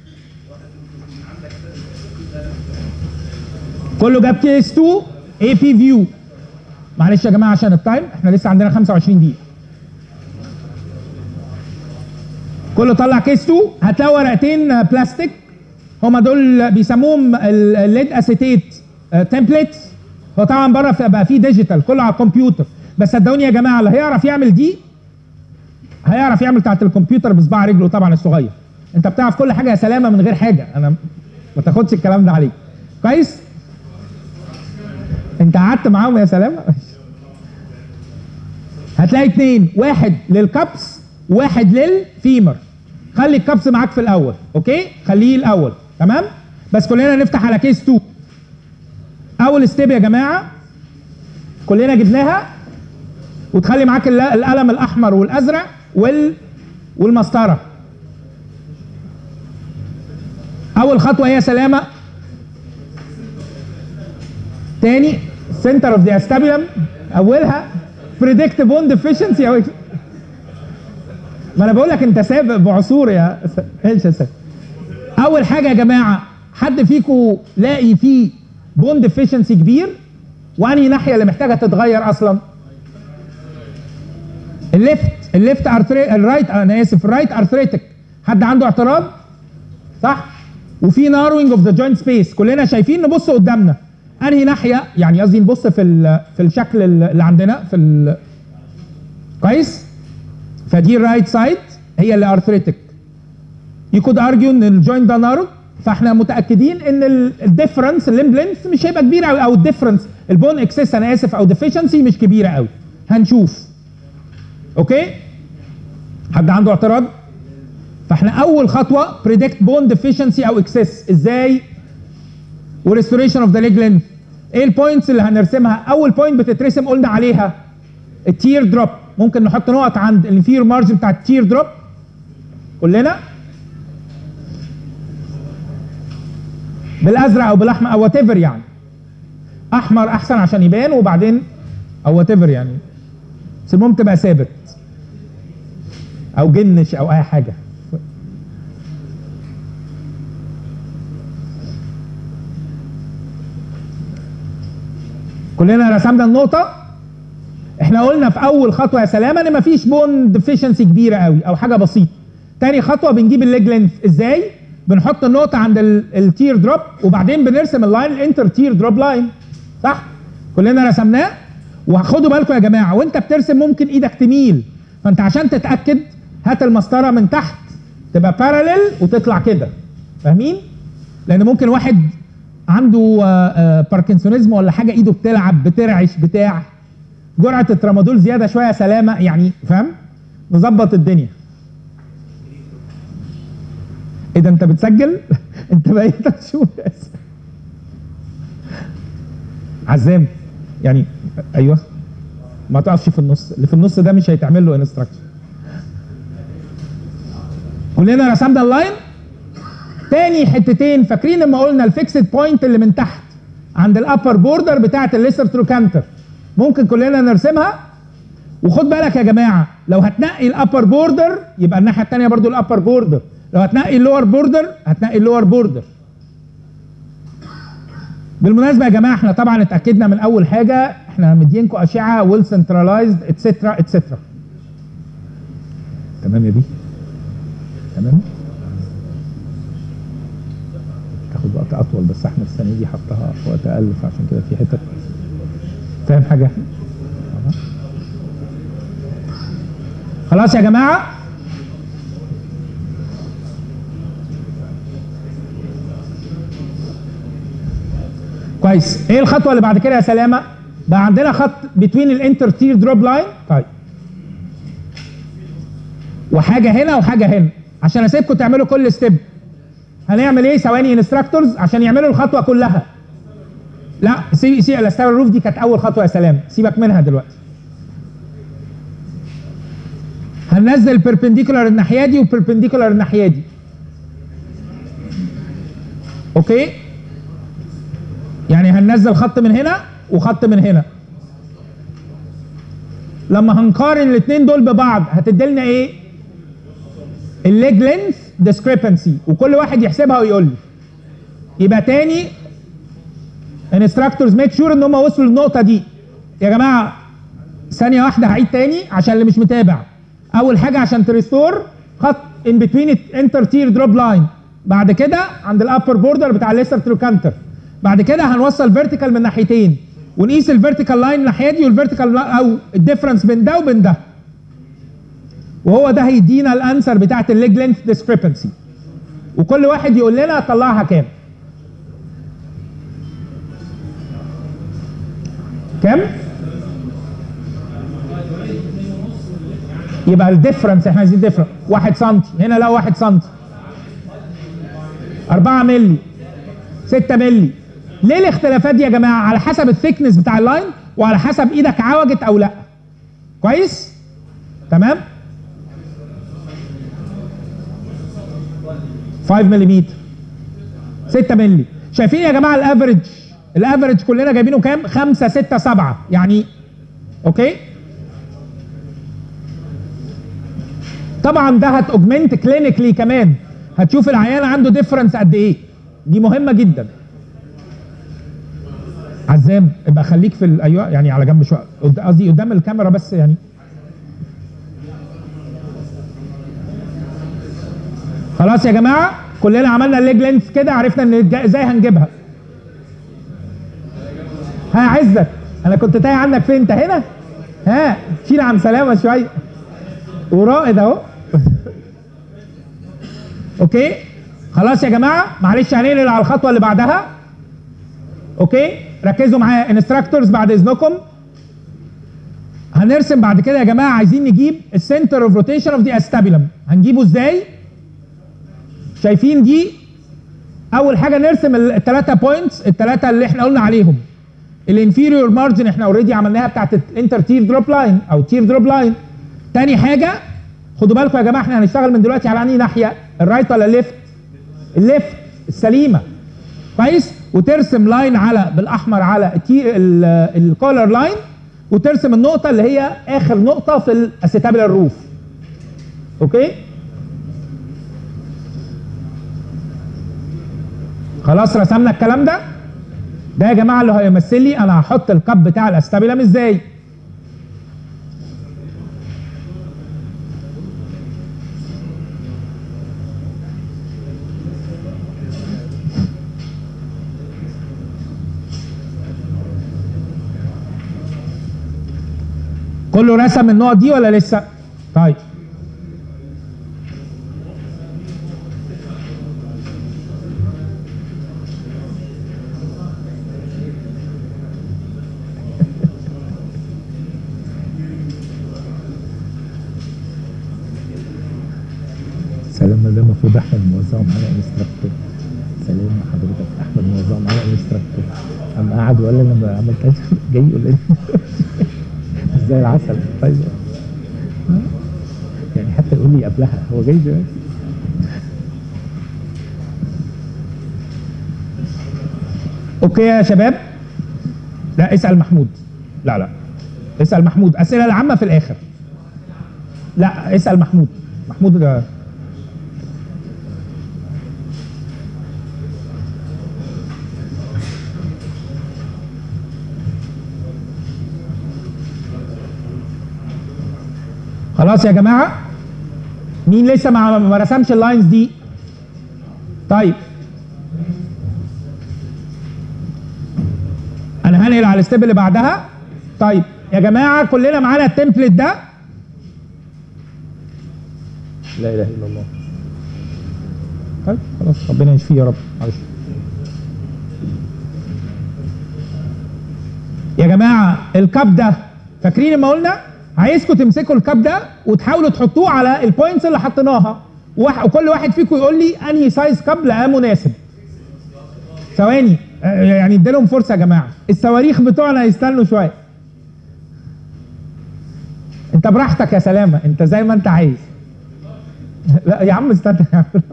Speaker 1: كله جاب كيس اتنين اي بي فيو. معلش يا جماعه عشان التايم، احنا لسه عندنا خمسة وعشرين دقيقة. كله طلع كيس اتنين، هتلاقوا ورقتين بلاستيك هما دول بيسموهم الليد اسيتيت تمبلتس. هو طبعا بره بقى فيه ديجيتال كله على الكمبيوتر، بس صدقوني يا جماعه اللي هيعرف يعمل دي هيعرف يعمل بتاعت الكمبيوتر بصباع رجله طبعا الصغير. انت بتعرف كل حاجه يا سلامه من غير حاجه، انا ما تاخدش الكلام ده عليك. كويس؟ انت قعدت معاهم يا سلامه؟ هتلاقي اتنين، واحد للكبس واحد للفيمر. خلي الكبس معاك في الاول، اوكي؟ خليه الاول، تمام؟ بس كلنا نفتح على كيس اتنين. اول ستيب يا جماعه كلنا جبناها، وتخلي معاك القلم الاحمر والازرق وال والمسطره. اول خطوه هي سلامه. تاني سنتر اوف ذا استابيلم، اولها بريدكت بون ديفيشنسي او ما انا بقول لك انت سابق بعصور يا ايش يا سابق. اول حاجه يا جماعه، حد فيكم لاقي فيه بون ديفيشنسي كبير؟ وانهي ناحيه اللي محتاجه تتغير اصلا؟ الليفت الليفت ارثري الرايت انا اسف الرايت ارثريتك. حد عنده اعتراض؟ صح؟ وفي ناروينج اوف ذا جوينت سبيس. كلنا شايفين نبص قدامنا انهي ناحيه، يعني قصدي نبص في في الشكل اللي عندنا في ال... كويس؟ فدي الرايت سايد هي اللي ارثريتك. يو كود ارجيو ان الجوينت ده نارو، فاحنا متاكدين ان الديفرنس الليمب لينث مش هيبقى كبير قوي، او الديفرنس البون اكسس انا اسف او ديفيشنسي مش كبيره قوي. هنشوف. اوكي؟ حد عنده اعتراض؟ فاحنا اول خطوه بريدكت بون ديفيشنسي او اكسس. ازاي؟ وريستوريشن اوف ذا ليج لينث. ايه البوينتس اللي هنرسمها؟ اول بوينت بتترسم قلنا عليها التير دروب. ممكن نحط نقط عند الانفير مارجن بتاع التير دروب كلنا بالازرق او بالاحمر او وات ايفر، يعني احمر احسن عشان يبان، وبعدين او وات ايفر يعني، بس المهم تبقى ثابت او جنش او اي حاجه. كلنا رسمنا النقطه. احنا قلنا في اول خطوه يا سلامه ان مفيش بون ديفيشنسي كبيره قوي او حاجه بسيطه. تاني خطوه بنجيب الليج لينث. ازاي؟ بنحط النقطه عند التير دروب، وبعدين بنرسم اللاين الانتر تير دروب لاين. صح؟ كلنا رسمناه. وخدوا بالكم يا جماعه وانت بترسم ممكن ايدك تميل، فانت عشان تتاكد هات المسطره من تحت تبقى باراليل وتطلع كده. فاهمين؟ لان ممكن واحد عنده باركنسونيزم ولا حاجه، ايده بتلعب بترعش بتاع جرعه الترامادول زياده شويه سلامه، يعني فاهم؟ نظبط الدنيا. ايه ده انت بتسجل؟ انت بقيت تشوف عزام يعني. ايوه ما تقفش في النص، اللي في النص ده مش هيتعمل له انستراكشن. كلنا رسمنا اللاين. تاني حتتين فاكرين لما قلنا الفيكسد بوينت اللي من تحت عند الابر بوردر بتاعه الليسر تروكانتر، ممكن كلنا نرسمها. وخد بالك يا جماعه لو هتنقي الابر بوردر يبقى الناحيه الثانيه برضو الابر بوردر، لو هتنقي اللور بوردر هتنقي اللور بوردر. بالمناسبه يا جماعه احنا طبعا اتاكدنا من اول حاجه، احنا مدينكم اشعه ويل سنترلايزد اتسترا اتسترا. تمام يا بيه؟ تمام؟ تاخد وقت اطول، بس احنا السنه دي حطها وقت اقل، فعشان كده في حتت. فاهم حاجه احنا؟ خلاص يا جماعه؟ كويس. ايه الخطوه اللي بعد كده يا سلامه؟ بقى عندنا خط بين الانتر تير دروب لاين. طيب وحاجه هنا وحاجه هنا عشان اسيبكم تعملوا كل ستيب. هنعمل ايه؟ ثواني انستراكتورز عشان يعملوا الخطوه كلها. لا سي سي الاستار الروف دي كانت اول خطوه يا سلام، سيبك منها دلوقتي. هننزل بيربنديكولار الناحيه دي وبيربنديكولار الناحيه دي. اوكي؟ يعني هننزل خط من هنا وخط من هنا. لما هنقارن الاثنين دول ببعض هتدي لنا ايه؟ الليج لينث ديسكريبنسي، وكل واحد يحسبها ويقول لي. يبقى تاني انستراكتورز ميك شور ان هم وصلوا للنقطه دي. يا جماعه ثانيه واحده هعيد تاني عشان اللي مش متابع. اول حاجه عشان تريستور خط ان بتوين انتر تير دروب لاين، بعد كده عند الابر بوردر بتاع الليسر تروكانتر، بعد كده هنوصل فيرتيكال من ناحيتين ونقيس الفيرتيكال لاين الناحيه دي والفيرتيكال او الديفرنس بين ده وبين ده، وهو ده هيدينا الانسر بتاعت الليج لينث ديسكريبنسي. وكل واحد يقول لنا طلعها كام. كام؟ يبقى الديفرنس احنا عايزين ديفرنس واحد سم، هنا لا واحد سم، أربعة مللي، ستة مللي. ليه الاختلافات دي يا جماعه؟ على حسب الثيكنس بتاع اللاين وعلى حسب ايدك عوجت او لا. كويس؟ تمام؟ خمسة ملم، ستة مللي. شايفين يا جماعه الافريج؟ الافريج كلنا جايبينه كام؟ خمسة ستة سبعة يعني. اوكي؟ طبعا ده هتوجمنت كلينيكلي كمان، هتشوف العيان عنده ديفرنس قد ايه. دي مهمه جدا. عزام ابقى خليك في ايوه يعني على جنب شويه، قصدي قدام الكاميرا بس يعني. خلاص يا جماعه كلنا عملنا الليج لينث كده، عرفنا ان ازاي هنجيبها. ها عزت انا كنت تايه عنك فين؟ انت هنا؟ ها شيل عن سلامه شويه ورائد اهو. اوكي خلاص يا جماعه معلش هننقل على الخطوه اللي بعدها. اوكي ركزوا معايا انستراكتورز بعد اذنكم. هنرسم بعد كده يا جماعه، عايزين نجيب السنتر اوف روتيشن اوف دي استابيلم. هنجيبه ازاي؟ شايفين دي؟ اول حاجه نرسم الثلاثه بوينتس، الثلاثه اللي احنا قلنا عليهم. الانفيريور مارجن احنا اوريدي عملناها بتاعت الانتر تير دروب لاين او تير دروب لاين. تاني حاجه خدوا بالكم يا جماعه احنا هنشتغل من دلوقتي على انهي ناحيه؟ الرايت ولا الليفت؟ الليفت السليمه. كويس؟ وترسم لاين على بالاحمر على الكولر لاين، وترسم النقطه اللي هي اخر نقطه في الاسيتابيلار روف. اوكي؟ خلاص رسمنا الكلام ده. ده يا جماعه اللي هيمثل لي انا هحط الكاب بتاع الاستابيلم ازاي. كله رسم النقط دي ولا لسه؟ طيب
Speaker 2: سلام. ده المفروض احمد موزعه معانا انستراكتور. سلام حضرتك احمد موزعه معانا انستراكتور. اما قعد وقال لي انا ما عملتهاش جاي يقول لي زي العسل. طيب يعني حتى يقول لي قبلها هو جاي دلوقتي.
Speaker 1: اوكي يا شباب. لا اسال محمود. لا لا اسال محمود، اسئله العامه في الاخر. لا اسال محمود. محمود ده خلاص يا جماعه. مين لسه ما ما رسمش اللاينز دي؟ طيب انا هنقل على الستيب اللي بعدها. طيب يا جماعه كلنا معانا التمبلت ده.
Speaker 2: لا اله الا الله.
Speaker 1: طيب خلاص ربنا يشفيه يا رب. معلش يا جماعه الكاب ده فاكرين لما قلنا عايزكم تمسكوا الكاب ده وتحاولوا تحطوه على البوينتس اللي حطيناها، وكل واحد فيكم يقول لي انهي سايز كاب لقاه مناسب. ثواني يعني اديلهم فرصه يا جماعه. الصواريخ بتوعنا هيستنوا شويه. انت براحتك يا سلامه، انت زي ما انت عايز. لا يا عم استنى يا عم.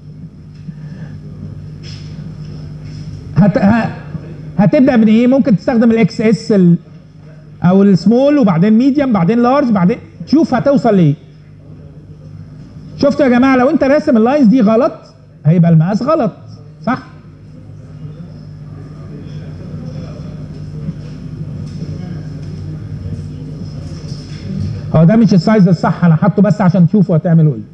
Speaker 1: هت... ه... هتبدا من ايه؟ ممكن تستخدم الاكس اس ال... او السمول وبعدين ميديوم بعدين لارج بعدين تشوف هتوصل لايه. شفتوا يا جماعه لو انت راسم اللاينز دي غلط هيبقى المقاس غلط، صح؟ هو ده مش السايز الصح، انا حاطه بس عشان تشوفوا هتعملوا ايه.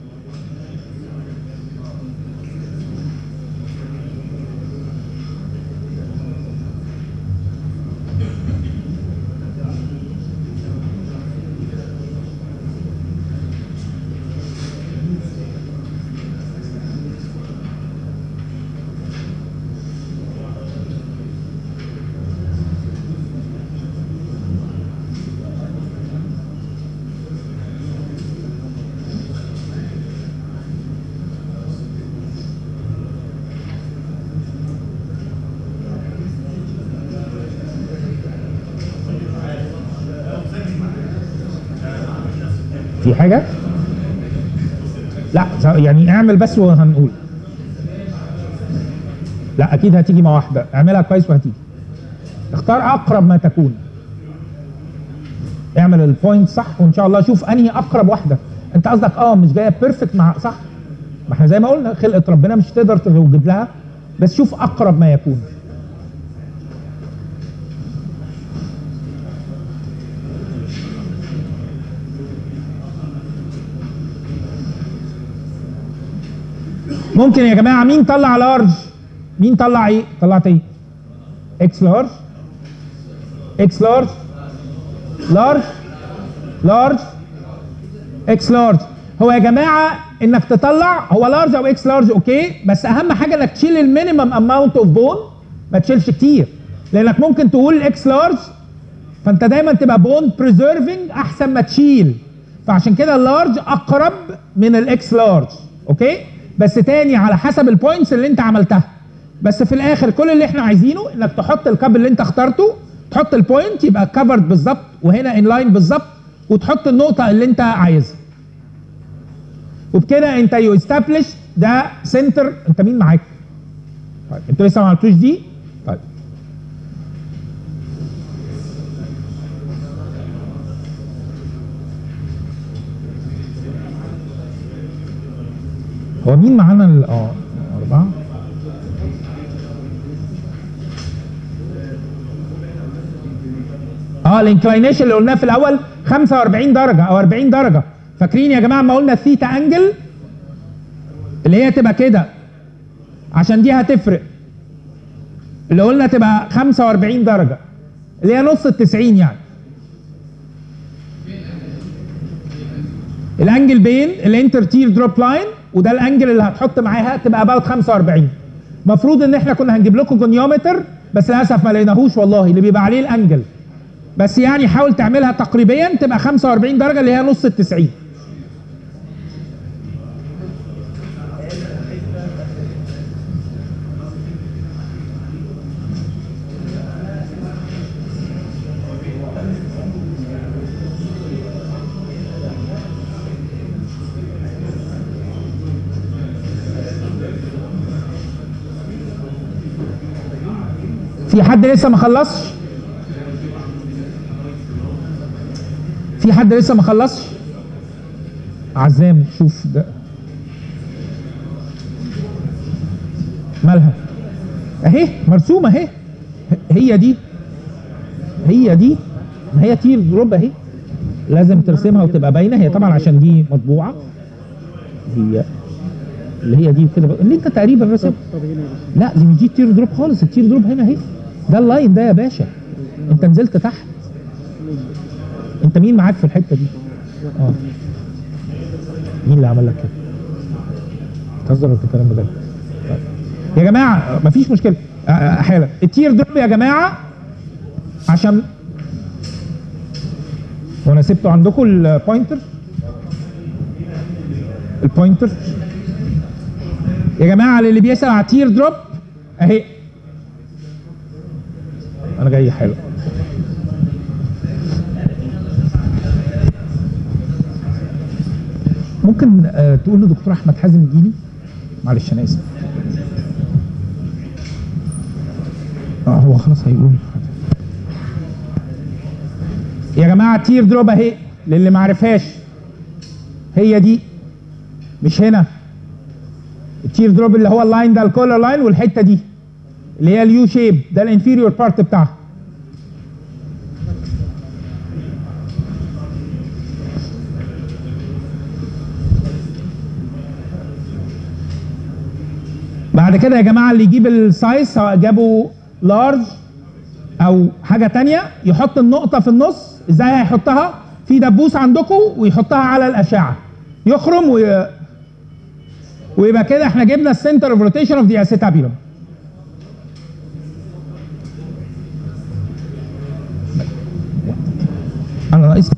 Speaker 1: في حاجة؟ لا يعني اعمل بس وهنقول. لا اكيد هتيجي مع واحدة، اعملها كويس وهتيجي. اختار اقرب ما تكون. اعمل البوينت صح وان شاء الله شوف انهي اقرب واحدة. انت قصدك اه مش جاية بيرفكت مع صح؟ ما احنا زي ما قلنا خلقة ربنا مش تقدر توجد لها، بس شوف اقرب ما يكون. ممكن يا جماعه مين طلع لارج؟ مين طلع ايه؟ طلعت ايه؟ اكس لارج اكس لارج لارج لارج اكس لارج. هو يا جماعه انك تطلع هو لارج او اكس لارج اوكي، بس اهم حاجه انك تشيل المينيمم اماونت اوف بون، ما تشيلش كتير، لانك ممكن تقول اكس لارج فانت دايما تبقى بون بريزيرفنج احسن ما تشيل، فعشان كده اللارج اقرب من الاكس لارج اوكي، بس تاني على حسب البوينتس اللي انت عملتها. بس في الاخر كل اللي احنا عايزينه انك تحط الكاب اللي انت اخترته، تحط البوينت يبقى كفرد بالظبط وهنا ان لاين بالظبط، وتحط النقطه اللي انت عايزها. وبكده انت يو استابليش ده سنتر. انت مين معاك؟ طيب انتوا لسه ما عملتوش دي؟ طيب هو مين معانا ال اه أربعة؟ اه الانكلاينيشن اللي قلناه في الأول خمسة وأربعين درجة أو أربعين درجة، فاكرين يا جماعة ما قلنا الثيتا أنجل اللي هي تبقى كده عشان دي هتفرق، اللي قلنا تبقى خمسة وأربعين درجة اللي هي نص التسعين يعني. الانجل بين الانتر تير دروب لاين وده الانجل اللي هتحط معاها تبقى اباوت خمسة وأربعين. المفروض ان احنا كنا هنجيب لكم جونيومتر بس للاسف ما لقيناهوش والله اللي بيبقى عليه الانجل، بس يعني حاول تعملها تقريبا تبقى خمسة وأربعين درجه اللي هي نص التسعين. في حد لسه ما خلصش؟ في حد لسه ما خلصش؟ عزام شوف ده مالها؟ اهي مرسومه اهي، هي دي هي دي ما هي تير دروب اهي، لازم ترسمها وتبقى باينه. هي طبعا عشان دي مطبوعه، هي اللي هي دي كده اللي انت تقريبا راسم. لا دي مش دي التير دروب خالص، التير دروب هنا اهي، ده اللاين ده يا باشا، انت نزلت تحت. انت مين معاك في الحته دي؟ اه مين اللي عمل لك كده؟ بتهزر ولا بتتكلم بجد؟ يا جماعه مفيش مشكله، حالا التير دروب يا جماعه عشان وانا سبته عندكم البوينتر البوينتر يا جماعه اللي بيسال على تير دروب اهي، انا جاي حلو. ممكن آه تقول لدكتور احمد حازم يجيلي؟ معلش انا اسف. اه هو خلاص هيقول. يا جماعه تير دروب اهي للي ما عرفهاش، هي دي مش هنا. التير دروب اللي هو اللاين ده الكولر لاين، والحته دي اللي هي اليو شيب ده الانفيريور بارت بتاعها. بعد كده يا جماعه اللي يجيب السايز سواء جابوا لارج او حاجه تانية يحط النقطه في النص. ازاي هيحطها؟ في دبوس عندكم ويحطها على الاشعه يخرم وي... ويبقى كده احنا جبنا السنتر اوف روتيشن اوف ذا اسيتابيولم. انا ناقص،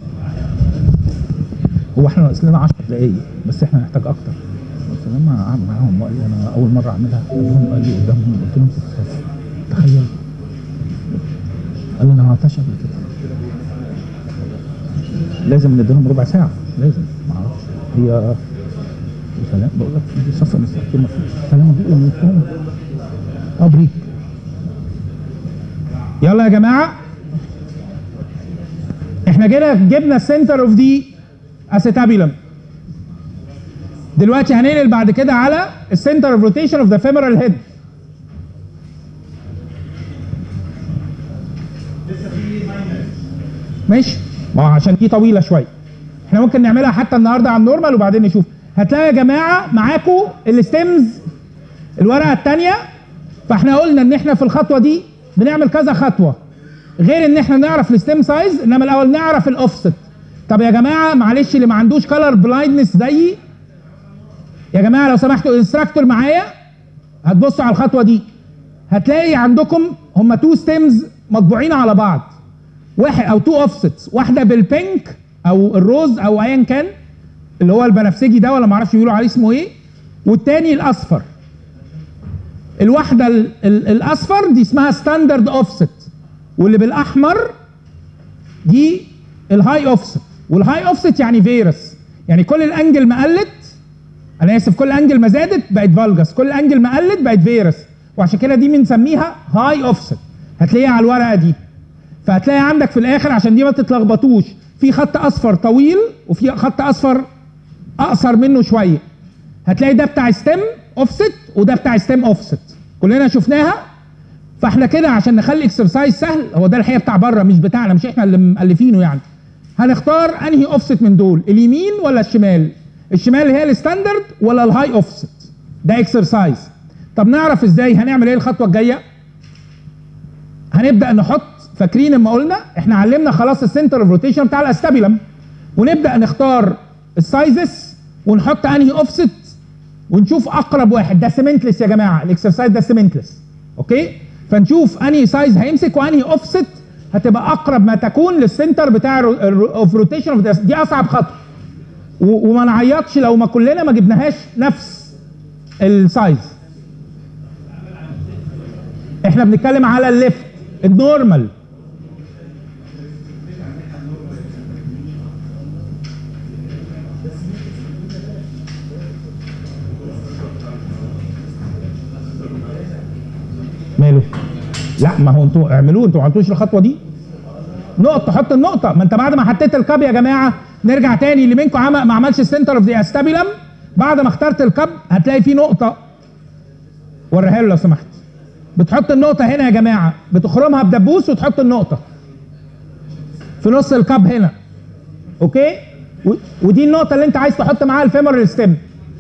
Speaker 1: هو احنا ناقص لنا عشر دقايق بس احنا هنحتاج اكتر. بس لما قعد معاهم وقال لي انا اول مره اعملها قبلهم، قال لي قدامهم، قلت لهم في الصف تخيل، قال لي انا ما عملتهاش قبل كده، لازم نديلهم ربع ساعه، لازم ما اعرفش هي سلام. بقول لك في صف مستقيم سلام بيقول لكم ابريك. يلا يا جماعه احنا كده جبنا السنتر اوف دي اسيتابيولم. دلوقتي هننقل بعد كده على السنتر اوف روتيشن اوف ذا فيمورال هيد. ماشي، ما هو عشان دي طويله شويه احنا ممكن نعملها حتى النهارده على النورمال وبعدين نشوف. هتلاقوا يا جماعه معاكم الستيمز الورقه الثانيه. فاحنا قلنا ان احنا في الخطوه دي بنعمل كذا خطوه غير ان احنا نعرف الستيم سايز، انما الاول نعرف الاوفست. طب يا جماعه معلش اللي ما عندوش كلر بلايندنس زيي، يا جماعه لو سمحتوا انستراكتور معايا هتبصوا على الخطوه دي، هتلاقي عندكم هم تو ستيمز مطبوعين على بعض، واحد او تو اوفستس، واحده بالبينك او الروز او ايا كان اللي هو البنفسجي ده ولا ما اعرفش بيقولوا عليه اسمه ايه، والتاني الاصفر. الواحده ال ال الاصفر دي اسمها ستاندرد اوفست، واللي بالاحمر دي الهاي اوفست. والهاي اوفست يعني فيروس، يعني كل الانجل ما قلت، انا اسف كل انجل ما زادت بقت فالجس، كل انجل ما قلت بقت فيروس، وعشان كده دي بنسميها هاي اوفست. هتلاقيها على الورقه دي. فهتلاقي عندك في الاخر عشان دي ما تتلخبطوش في خط اصفر طويل وفي خط اصفر اقصر منه شويه. هتلاقي ده بتاع ستيم اوفست وده بتاع ستيم اوفست، كلنا شفناها. فاحنا كده عشان نخلي اكسرسايز سهل، هو ده الحقيقه بتاع بره مش بتاعنا، مش احنا اللي مؤلفينه يعني. هنختار انهي اوفست من دول، اليمين ولا الشمال؟ الشمال هي الستاندرد ولا الهاي اوفست؟ ده اكسرسايز. طب نعرف ازاي؟ هنعمل ايه الخطوه الجايه؟ هنبدا نحط، فاكرين لما قلنا احنا علمنا خلاص السنتر اوف روتيشن بتاع الاستابيلم، ونبدا نختار السايزز ونحط انهي اوفست ونشوف اقرب واحد. ده سيمنتلس يا جماعه، الاكسرسايز ده سيمنتلس. اوكي؟ فنشوف انهي سايز هيمسك وانهي اوفست هتبقى اقرب ما تكون للسنتر بتاع اوف روتيشن اوف. دي اصعب خطوه، وما نعيطش لو ما كلنا ما جبناهاش نفس السايز. احنا بنتكلم على الليفت النورمال. ماله؟ لا ما هو انتوا اعملوه، انتوا ما عملتوش الخطوه دي. نقطه، حط النقطه. ما انت بعد ما حطيت الكاب يا جماعه، نرجع تاني اللي منكم عم... ما عملش السنتر اوف ذا استابيلم، بعد ما اخترت الكاب هتلاقي فيه نقطه، وريها له لو سمحت. بتحط النقطه هنا يا جماعه، بتخرمها بدبوس وتحط النقطه في نص الكاب هنا. اوكي؟ و... ودي النقطه اللي انت عايز تحط معاها الفيمورال ستيم.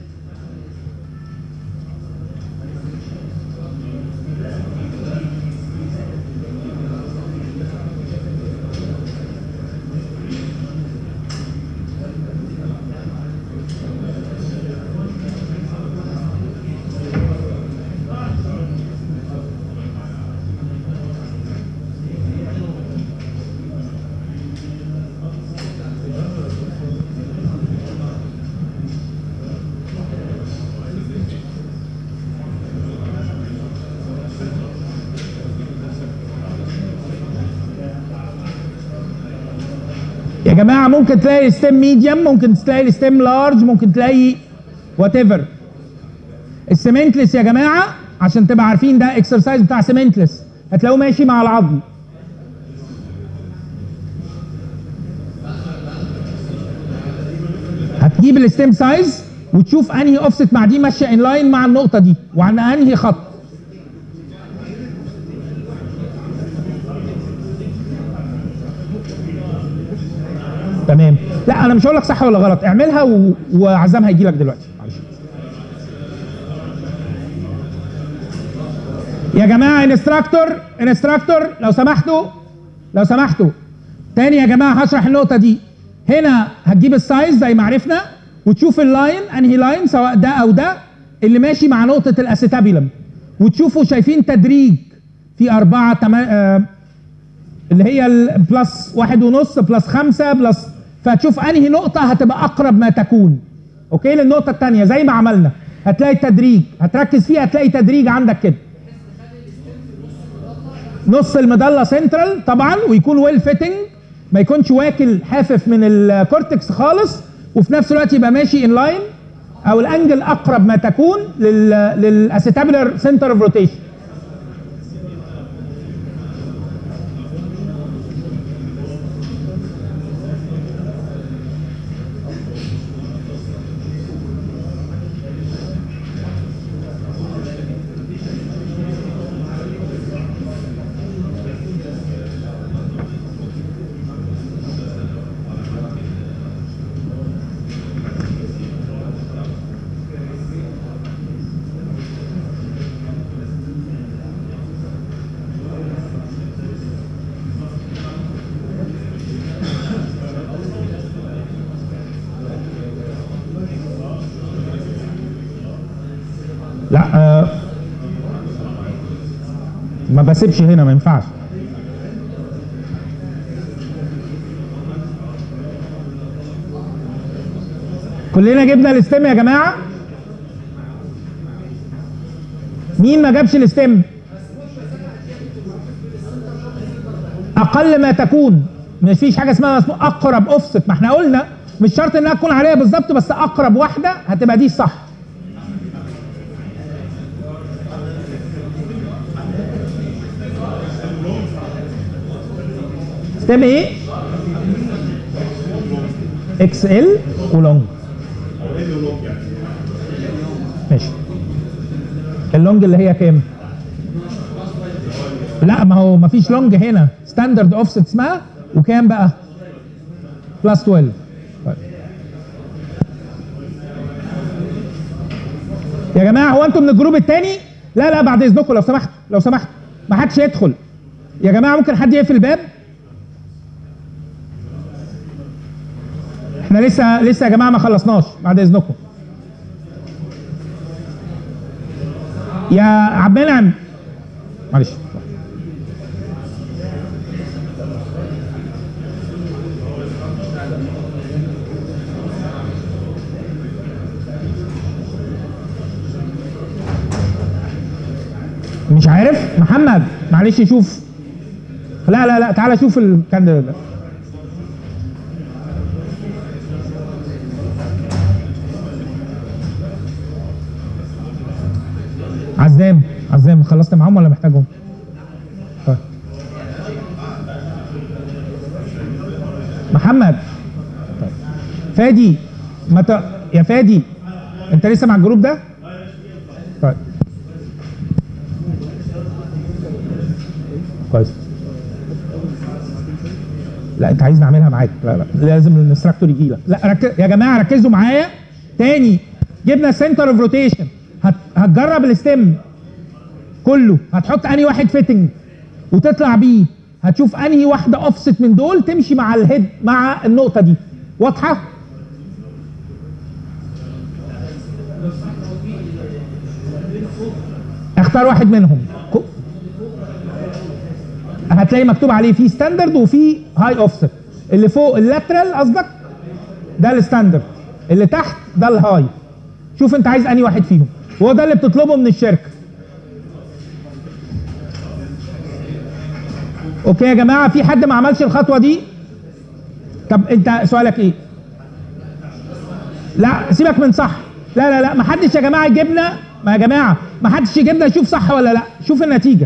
Speaker 1: يا جماعه ممكن تلاقي الستيم ميديوم، ممكن تلاقي الستيم لارج، ممكن تلاقي وات ايفر. السيمنتلس يا جماعه عشان تبقى عارفين ده اكسرسايز بتاع سيمنتلس، هتلاقوه ماشي مع العظم. هتجيب الستيم سايز وتشوف انهي اوفست مع دي ماشيه ان لاين مع النقطه دي وعن انهي خط. تمام. لا انا مش هقول لك صح ولا غلط، اعملها و... وعزام هيجي لك دلوقتي. معلش يا جماعه. انستراكتور انستراكتور لو سمحتوا لو سمحتوا تاني يا جماعه هشرح النقطه دي. هنا هتجيب السايز زي ما عرفنا وتشوف اللاين انهي لاين سواء ده او ده اللي ماشي مع نقطه الاسيتابيلم، وتشوفوا شايفين تدريج في اربعه تما... آه اللي هي البلس واحد ونص بلس خمسه بلس، فتشوف انهي نقطه هتبقى اقرب ما تكون. اوكي. للنقطه الثانيه زي ما عملنا هتلاقي التدريج، هتركز فيه هتلاقي تدريج عندك كده. نص المظله سنترال طبعا ويكون ويل فيتنج، ما يكونش واكل حافف من الكورتكس خالص، وفي نفس الوقت يبقى ماشي ان لاين او الانجل اقرب ما تكون لل للاسيتابيلر سنتر اوف روتيشن. لا آه ما بسيبش هنا، ما ينفعش. كلنا جبنا الاستم يا جماعه. مين ما جابش الاستم؟ اقل ما تكون، مش فيش حاجه اسمها اقرب اوفست، ما احنا قلنا مش شرط انها تكون عليها بالظبط، بس اقرب واحده هتبقى دي الصح. استم ايه؟ اكس ال ولونج. ماشي. اللونج اللي هي كام؟ لا ما هو ما فيش لونج هنا، ستاندرد اوفست اسمها، وكام بقى؟ بلس اتناشر. طيب. يا جماعه هو انتم من الجروب الثاني؟ لا لا بعد اذنكم لو سمحت لو سمحت ما حدش يدخل. يا جماعه ممكن حد يقفل الباب؟ احنا لسه لسه يا جماعه ما خلصناش بعد اذنكم. يا عبد المنعم معلش. مش عارف محمد معلش شوف. لا لا لا تعالى شوف الكانديديت ده. عزام عزام خلصت معاهم ولا محتاجهم؟ طيب. محمد. طيب. فادي متى يا فادي انت لسه مع الجروب ده؟ طيب كويس. لا انت عايز نعملها معاك. لا لا لازم الانستراكتور يجي لك. لا ركز يا جماعه ركزوا معايا تاني. جبنا سنتر اوف روتيشن، هتجرب الاستم كله، هتحط انهي واحد فيتنج وتطلع بيه، هتشوف انهي واحده اوفست من دول تمشي مع الهيد مع النقطه دي. واضحه؟ اختار واحد منهم. هتلاقي مكتوب عليه في ستاندرد وفي هاي اوفست. اللي فوق اللاترال قصدك ده الستاندرد، اللي تحت ده الهاي. شوف انت عايز انهي واحد فيهم، وهو ده اللي بتطلبه من الشركه. اوكي يا جماعه في حد ما عملش الخطوه دي؟ طب انت سؤالك ايه؟ لا سيبك من صح. لا لا لا ما حدش يا جماعه يجيبنا، ما يا جماعه ما حدش يجيبنا يشوف صح ولا لا، شوف النتيجه.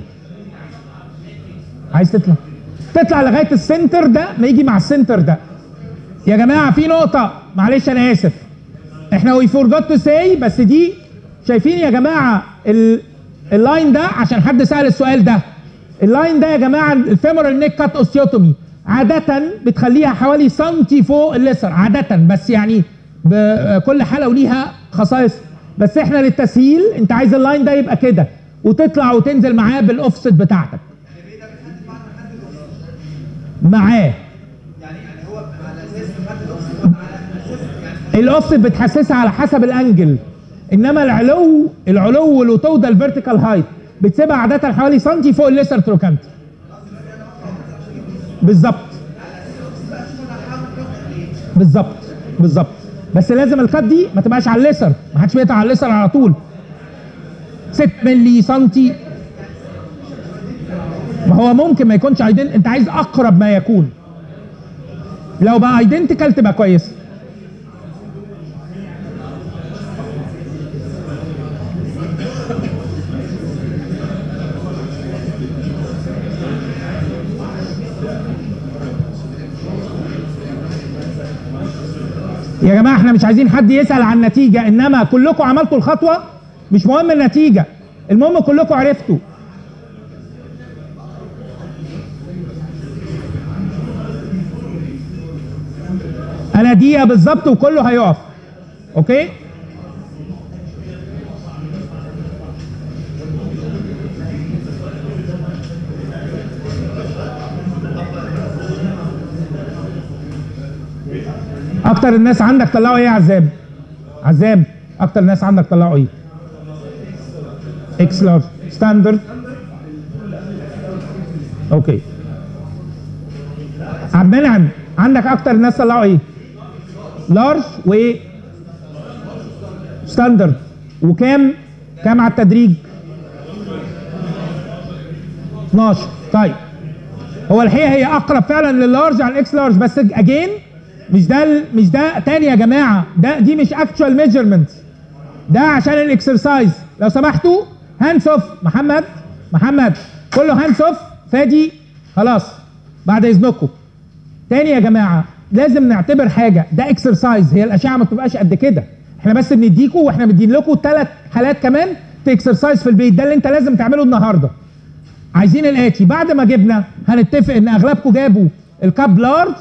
Speaker 1: عايز تطلع تطلع لغايه السنتر ده، ما يجي مع السنتر ده. يا جماعه في نقطه معلش انا اسف، احنا وي فورجوت تو ساي، بس دي شايفين يا جماعه ال... اللاين ده، عشان حد سال السؤال ده، اللاين ده يا جماعه الفيمورال نيك كات اوستيوتومي عاده بتخليها حوالي سنتي فوق الليسر عاده، بس يعني بكل حاله وليها خصائص، بس احنا للتسهيل انت عايز اللاين ده يبقى كده وتطلع وتنزل معاه بالاوفست بتاعتك. معاه يعني يعني هو على اساس الاوفست بتحسسها على حسب الانجل، انما العلو العلو والوطو ده الفيرتيكال هايت بتسيبها عاده حوالي سنتي فوق الليسر تروكانت. بالظبط بالظبط بالظبط، بس لازم الخط دي ما تبقاش على الليسر، ما حدش بيقطع على الليسر على طول. ستة مللي سنتي، ما هو ممكن ما يكونش ايدنت، انت عايز اقرب ما يكون، لو بقى ايدنتيكال تبقى كويس. يا جماعه احنا مش عايزين حد يسال عن النتيجه، انما كلكم عملتوا الخطوه، مش مهم النتيجه، المهم كلكم عرفتوا. انا دقيقه بالظبط وكله هيقف. اوكي؟ اكتر الناس عندك طلعوا ايه يا عزام؟ عزام اكتر الناس عندك طلعوا ايه؟ اكس لارج ستاندرد. اوكي. عبد المنعم عندك اكتر الناس طلعوا ايه؟ لارج وايه؟ ستاندرد. وكام؟ كام على التدريج؟ اتناشر. طيب هو الحقيقه هي اقرب فعلا لللارج على الاكس لارج، بس اجين مش ده مش ده تاني يا جماعه، ده دي مش اكتشوال ميجرمنت، ده عشان الاكسرسايز. لو سمحتوا هاندز اوف. محمد محمد كله هاندز اوف. فادي خلاص بعد اذنكم. تاني يا جماعه لازم نعتبر حاجه، ده اكسرسايز، هي الاشعه ما بتبقاش قد كده، احنا بس بنديكوا واحنا مدين لكم ثلاث حالات كمان اكسرسايز في البيت، ده اللي انت لازم تعمله النهارده. عايزين الاتي، بعد ما جبنا هنتفق ان اغلبكم جابوا الكاب لارج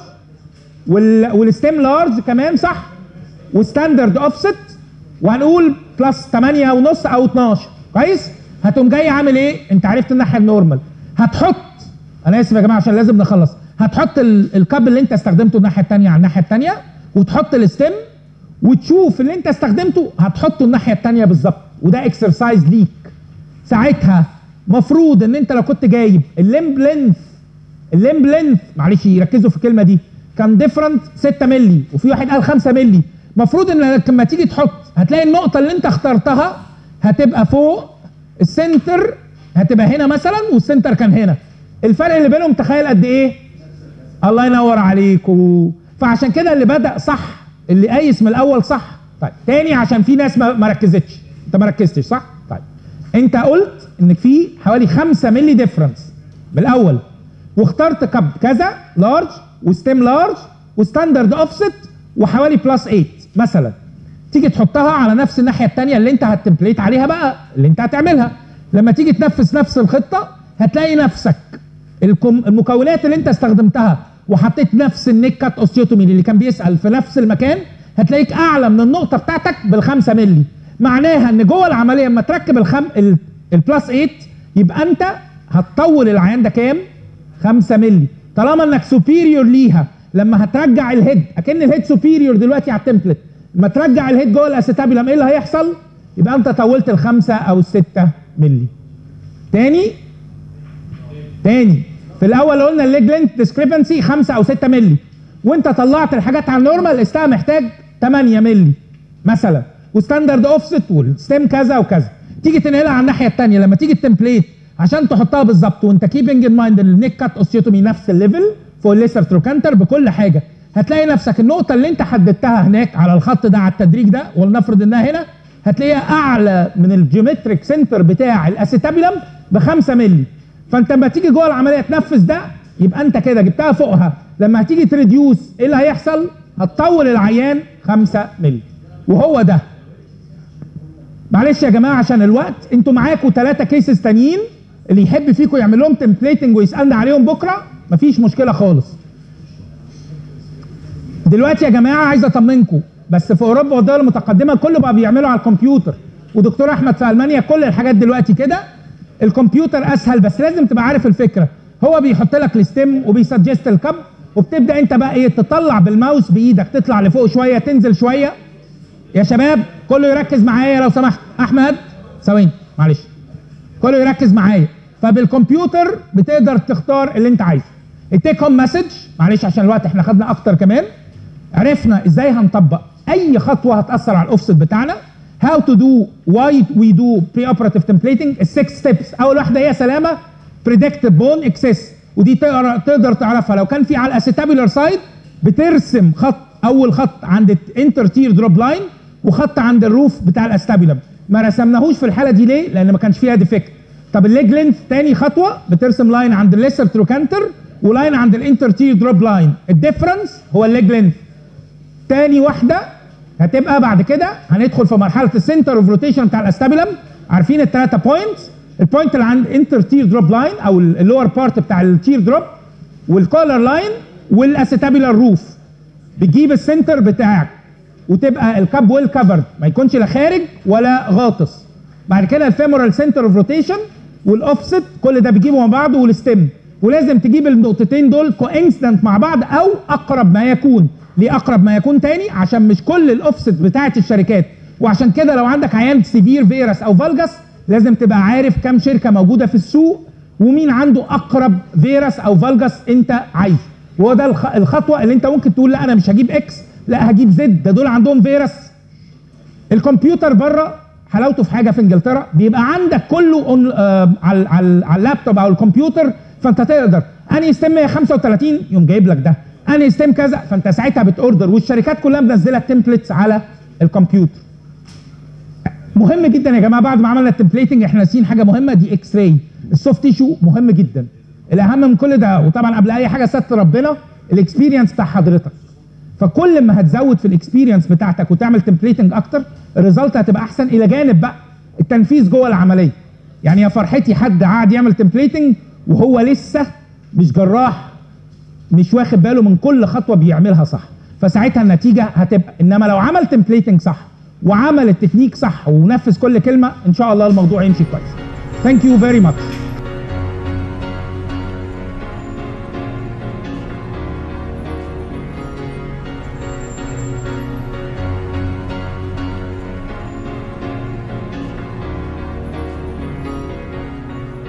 Speaker 1: وال والستيم لارج كمان صح، وستاندرد اوفست، وهنقول بلس تمانية ونص او اتناشر. كويس؟ هتقوم جاي عامل ايه؟ انت عرفت الناحيه النورمال، هتحط، انا اسف يا جماعه عشان لازم نخلص، هتحط الكاب اللي انت استخدمته الناحيه الثانيه على الناحيه الثانيه، وتحط الستيم، وتشوف اللي انت استخدمته هتحطه الناحيه الثانيه بالظبط، وده اكسرسايز ليك. ساعتها مفروض ان انت لو كنت جايب الليمب لينث، الليمب لينث معلش ركزوا في الكلمه دي، كان ديفرنت ستة مللي وفي واحد قال خمسة مللي، مفروض ان لما تيجي تحط هتلاقي النقطه اللي انت اخترتها هتبقى فوق السنتر، هتبقى هنا مثلا والسنتر كان هنا، الفرق اللي بينهم تخيل قد ايه؟ الله ينور عليكم. فعشان كده اللي بدأ صح، اللي قايس من الاول صح. طيب تاني عشان في ناس ما ركزتش، انت ما ركزتش صح؟ طيب انت قلت ان في حوالي خمسة مللي ديفرنس من الاول، واخترت كاب كذا لارج وستيم لارج وستاندرد اوفست وحوالي بلس تمانية مثلا، تيجي تحطها على نفس الناحيه الثانيه اللي انت هتمبليت عليها بقى، اللي انت هتعملها لما تيجي تنفذ نفس الخطه، هتلاقي نفسك المكونات اللي انت استخدمتها وحطيت نفس النيك كات اوستيوتومي اللي كان بيسال في نفس المكان، هتلاقيك اعلى من النقطه بتاعتك بالخمسة مللي. معناها ان جوه العمليه لما تركب الخم البلس تمانية يبقى انت هتطول العيان ده كام؟ خمسة مللي، طالما انك سوبيريور ليها. لما هترجع الهيد اكن الهيد سوبيريور دلوقتي على التمبلت، لما ترجع الهيد جوه الاسيتابيلم ايه اللي هيحصل؟ يبقى انت طولت الخمسة او الستة مللي. تاني تاني في الاول قلنا الليج لينث ديسكريبنسي خمسة او ستة مللي، وانت طلعت الحاجات على النورمال استها محتاج تمانية مللي مثلا، وستاندرد اوفست والستيم كذا وكذا. تيجي تنقلها على الناحيه الثانيه لما تيجي التمبليت عشان تحطها بالظبط، وانت كيبنج ان مايند النيك كات اوستيوتومي نفس الليفل فوق الليسر تروكانتر بكل حاجه، هتلاقي نفسك النقطه اللي انت حددتها هناك على الخط ده على التدريج ده، ولنفرض انها هنا، هتلاقيها اعلى من الجيومتريك سنتر بتاع الاسيتابيلم ب خمسة مللي. فانت لما تيجي جوه العمليه تنفذ ده يبقى انت كده جبتها فوقها، لما هتيجي تريديوس ايه اللي هيحصل؟ هتطول العيان خمسة مللي. وهو ده. معلش يا جماعه عشان الوقت، انتوا معاكم ثلاثه كيسز تانيين، اللي يحب فيكم يعمل لهم تمبليتنج ويسالنا عليهم بكره مفيش مشكله خالص. دلوقتي يا جماعه عايز اطمنكم، بس في اوروبا والدول المتقدمه كله بقى بيعملوا على الكمبيوتر، ودكتور احمد في المانيا كل الحاجات دلوقتي كده. الكمبيوتر اسهل، بس لازم تبقى عارف الفكره. هو بيحط لك الستيم وبيسجست الكب، وبتبدا انت بقى ايه تطلع بالماوس بايدك، تطلع لفوق شويه تنزل شويه. يا شباب كله يركز معايا لو سمحت. احمد ثواني معلش، كله يركز معايا. فبالكمبيوتر بتقدر تختار اللي انت عايزه. التيك هوم مسج، معلش عشان الوقت احنا خدنا اكتر كمان. عرفنا ازاي هنطبق اي خطوه هتاثر على الاوفست بتاعنا. هاو تو دو واي وي دو بري اوبراتيف تمبليتنج. السكس ستيبس، اول واحده هي سلامه بريدكت بون اكسس، ودي تقدر تقدر تعرفها لو كان في على الاسيتابيولار سايد بترسم خط، اول خط عند الانتر تير دروب لاين وخط عند الروف بتاع الاستابيلم. ما رسمناهوش في الحاله دي ليه؟ لان ما كانش فيها ديفكت. طب الليج لينث تاني خطوه بترسم لاين عند الليسر تروكانتر ولاين عند الانتر تير دروب لاين. الديفرنس هو الليج لينث. تاني واحده هتبقى بعد كده هندخل في مرحله السنتر اوف روتيشن بتاع الاستابيلم. عارفين الثلاثه بوينتس، البوينت اللي عند انتر تير دروب لاين او اللور بارت بتاع التير دروب، والكولر لاين، والاسيتابيلار روف. بتجيب السنتر بتاعك وتبقى الكاب ويل كفرد، ما يكونش لا خارج ولا غاطس. بعد كده الفيمورال سنتر اوف روتيشن والاوفست، كل ده بتجيبه مع بعض، والستيم. ولازم تجيب النقطتين دول كوانسيدنت مع بعض او اقرب ما يكون. ليه اقرب ما يكون تاني؟ عشان مش كل الاوفست بتاعت الشركات، وعشان كده لو عندك عيان سيفير فيروس او فالجس لازم تبقى عارف كم شركه موجوده في السوق ومين عنده اقرب فيروس او فالجس انت عايزه. وهو ده الخطوه اللي انت ممكن تقول لا انا مش هجيب اكس، لا هجيب زد، ده دول عندهم فيروس. الكمبيوتر بره حلاوته في حاجه في انجلترا، بيبقى عندك كله آه على على على اللابتوب او الكمبيوتر، فانت تقدر انهي ستيم مية وخمسة وتلاتين يوم جايب لك ده، انهي ستيم كذا، فانت ساعتها بتوردر، والشركات كلها منزله تمبلتس على الكمبيوتر. مهم جدا يا جماعه، بعد ما عملنا التمبليتنج احنا ناسيين حاجه مهمه، دي اكس راي. السوفت تيشو مهم جدا. الاهم من كل ده، وطبعا قبل اي حاجه ستر ربنا، الاكسبيرينس بتاع حضرتك. فكل ما هتزود في الاكسبيرينس بتاعتك وتعمل تمبليتنج اكتر، الريزلت هتبقى احسن، الى جانب بقى التنفيذ جوه العمليه. يعني يا فرحتي حد قاعد يعمل تمبليتنج وهو لسه مش جراح، مش واخد باله من كل خطوه بيعملها صح، فساعتها النتيجه هتبقى. انما لو عمل تمبليتنج صح وعمل التكنيك صح ونفذ كل كلمه، ان شاء الله الموضوع يمشي كويس. ثانك يو فيري ماتش.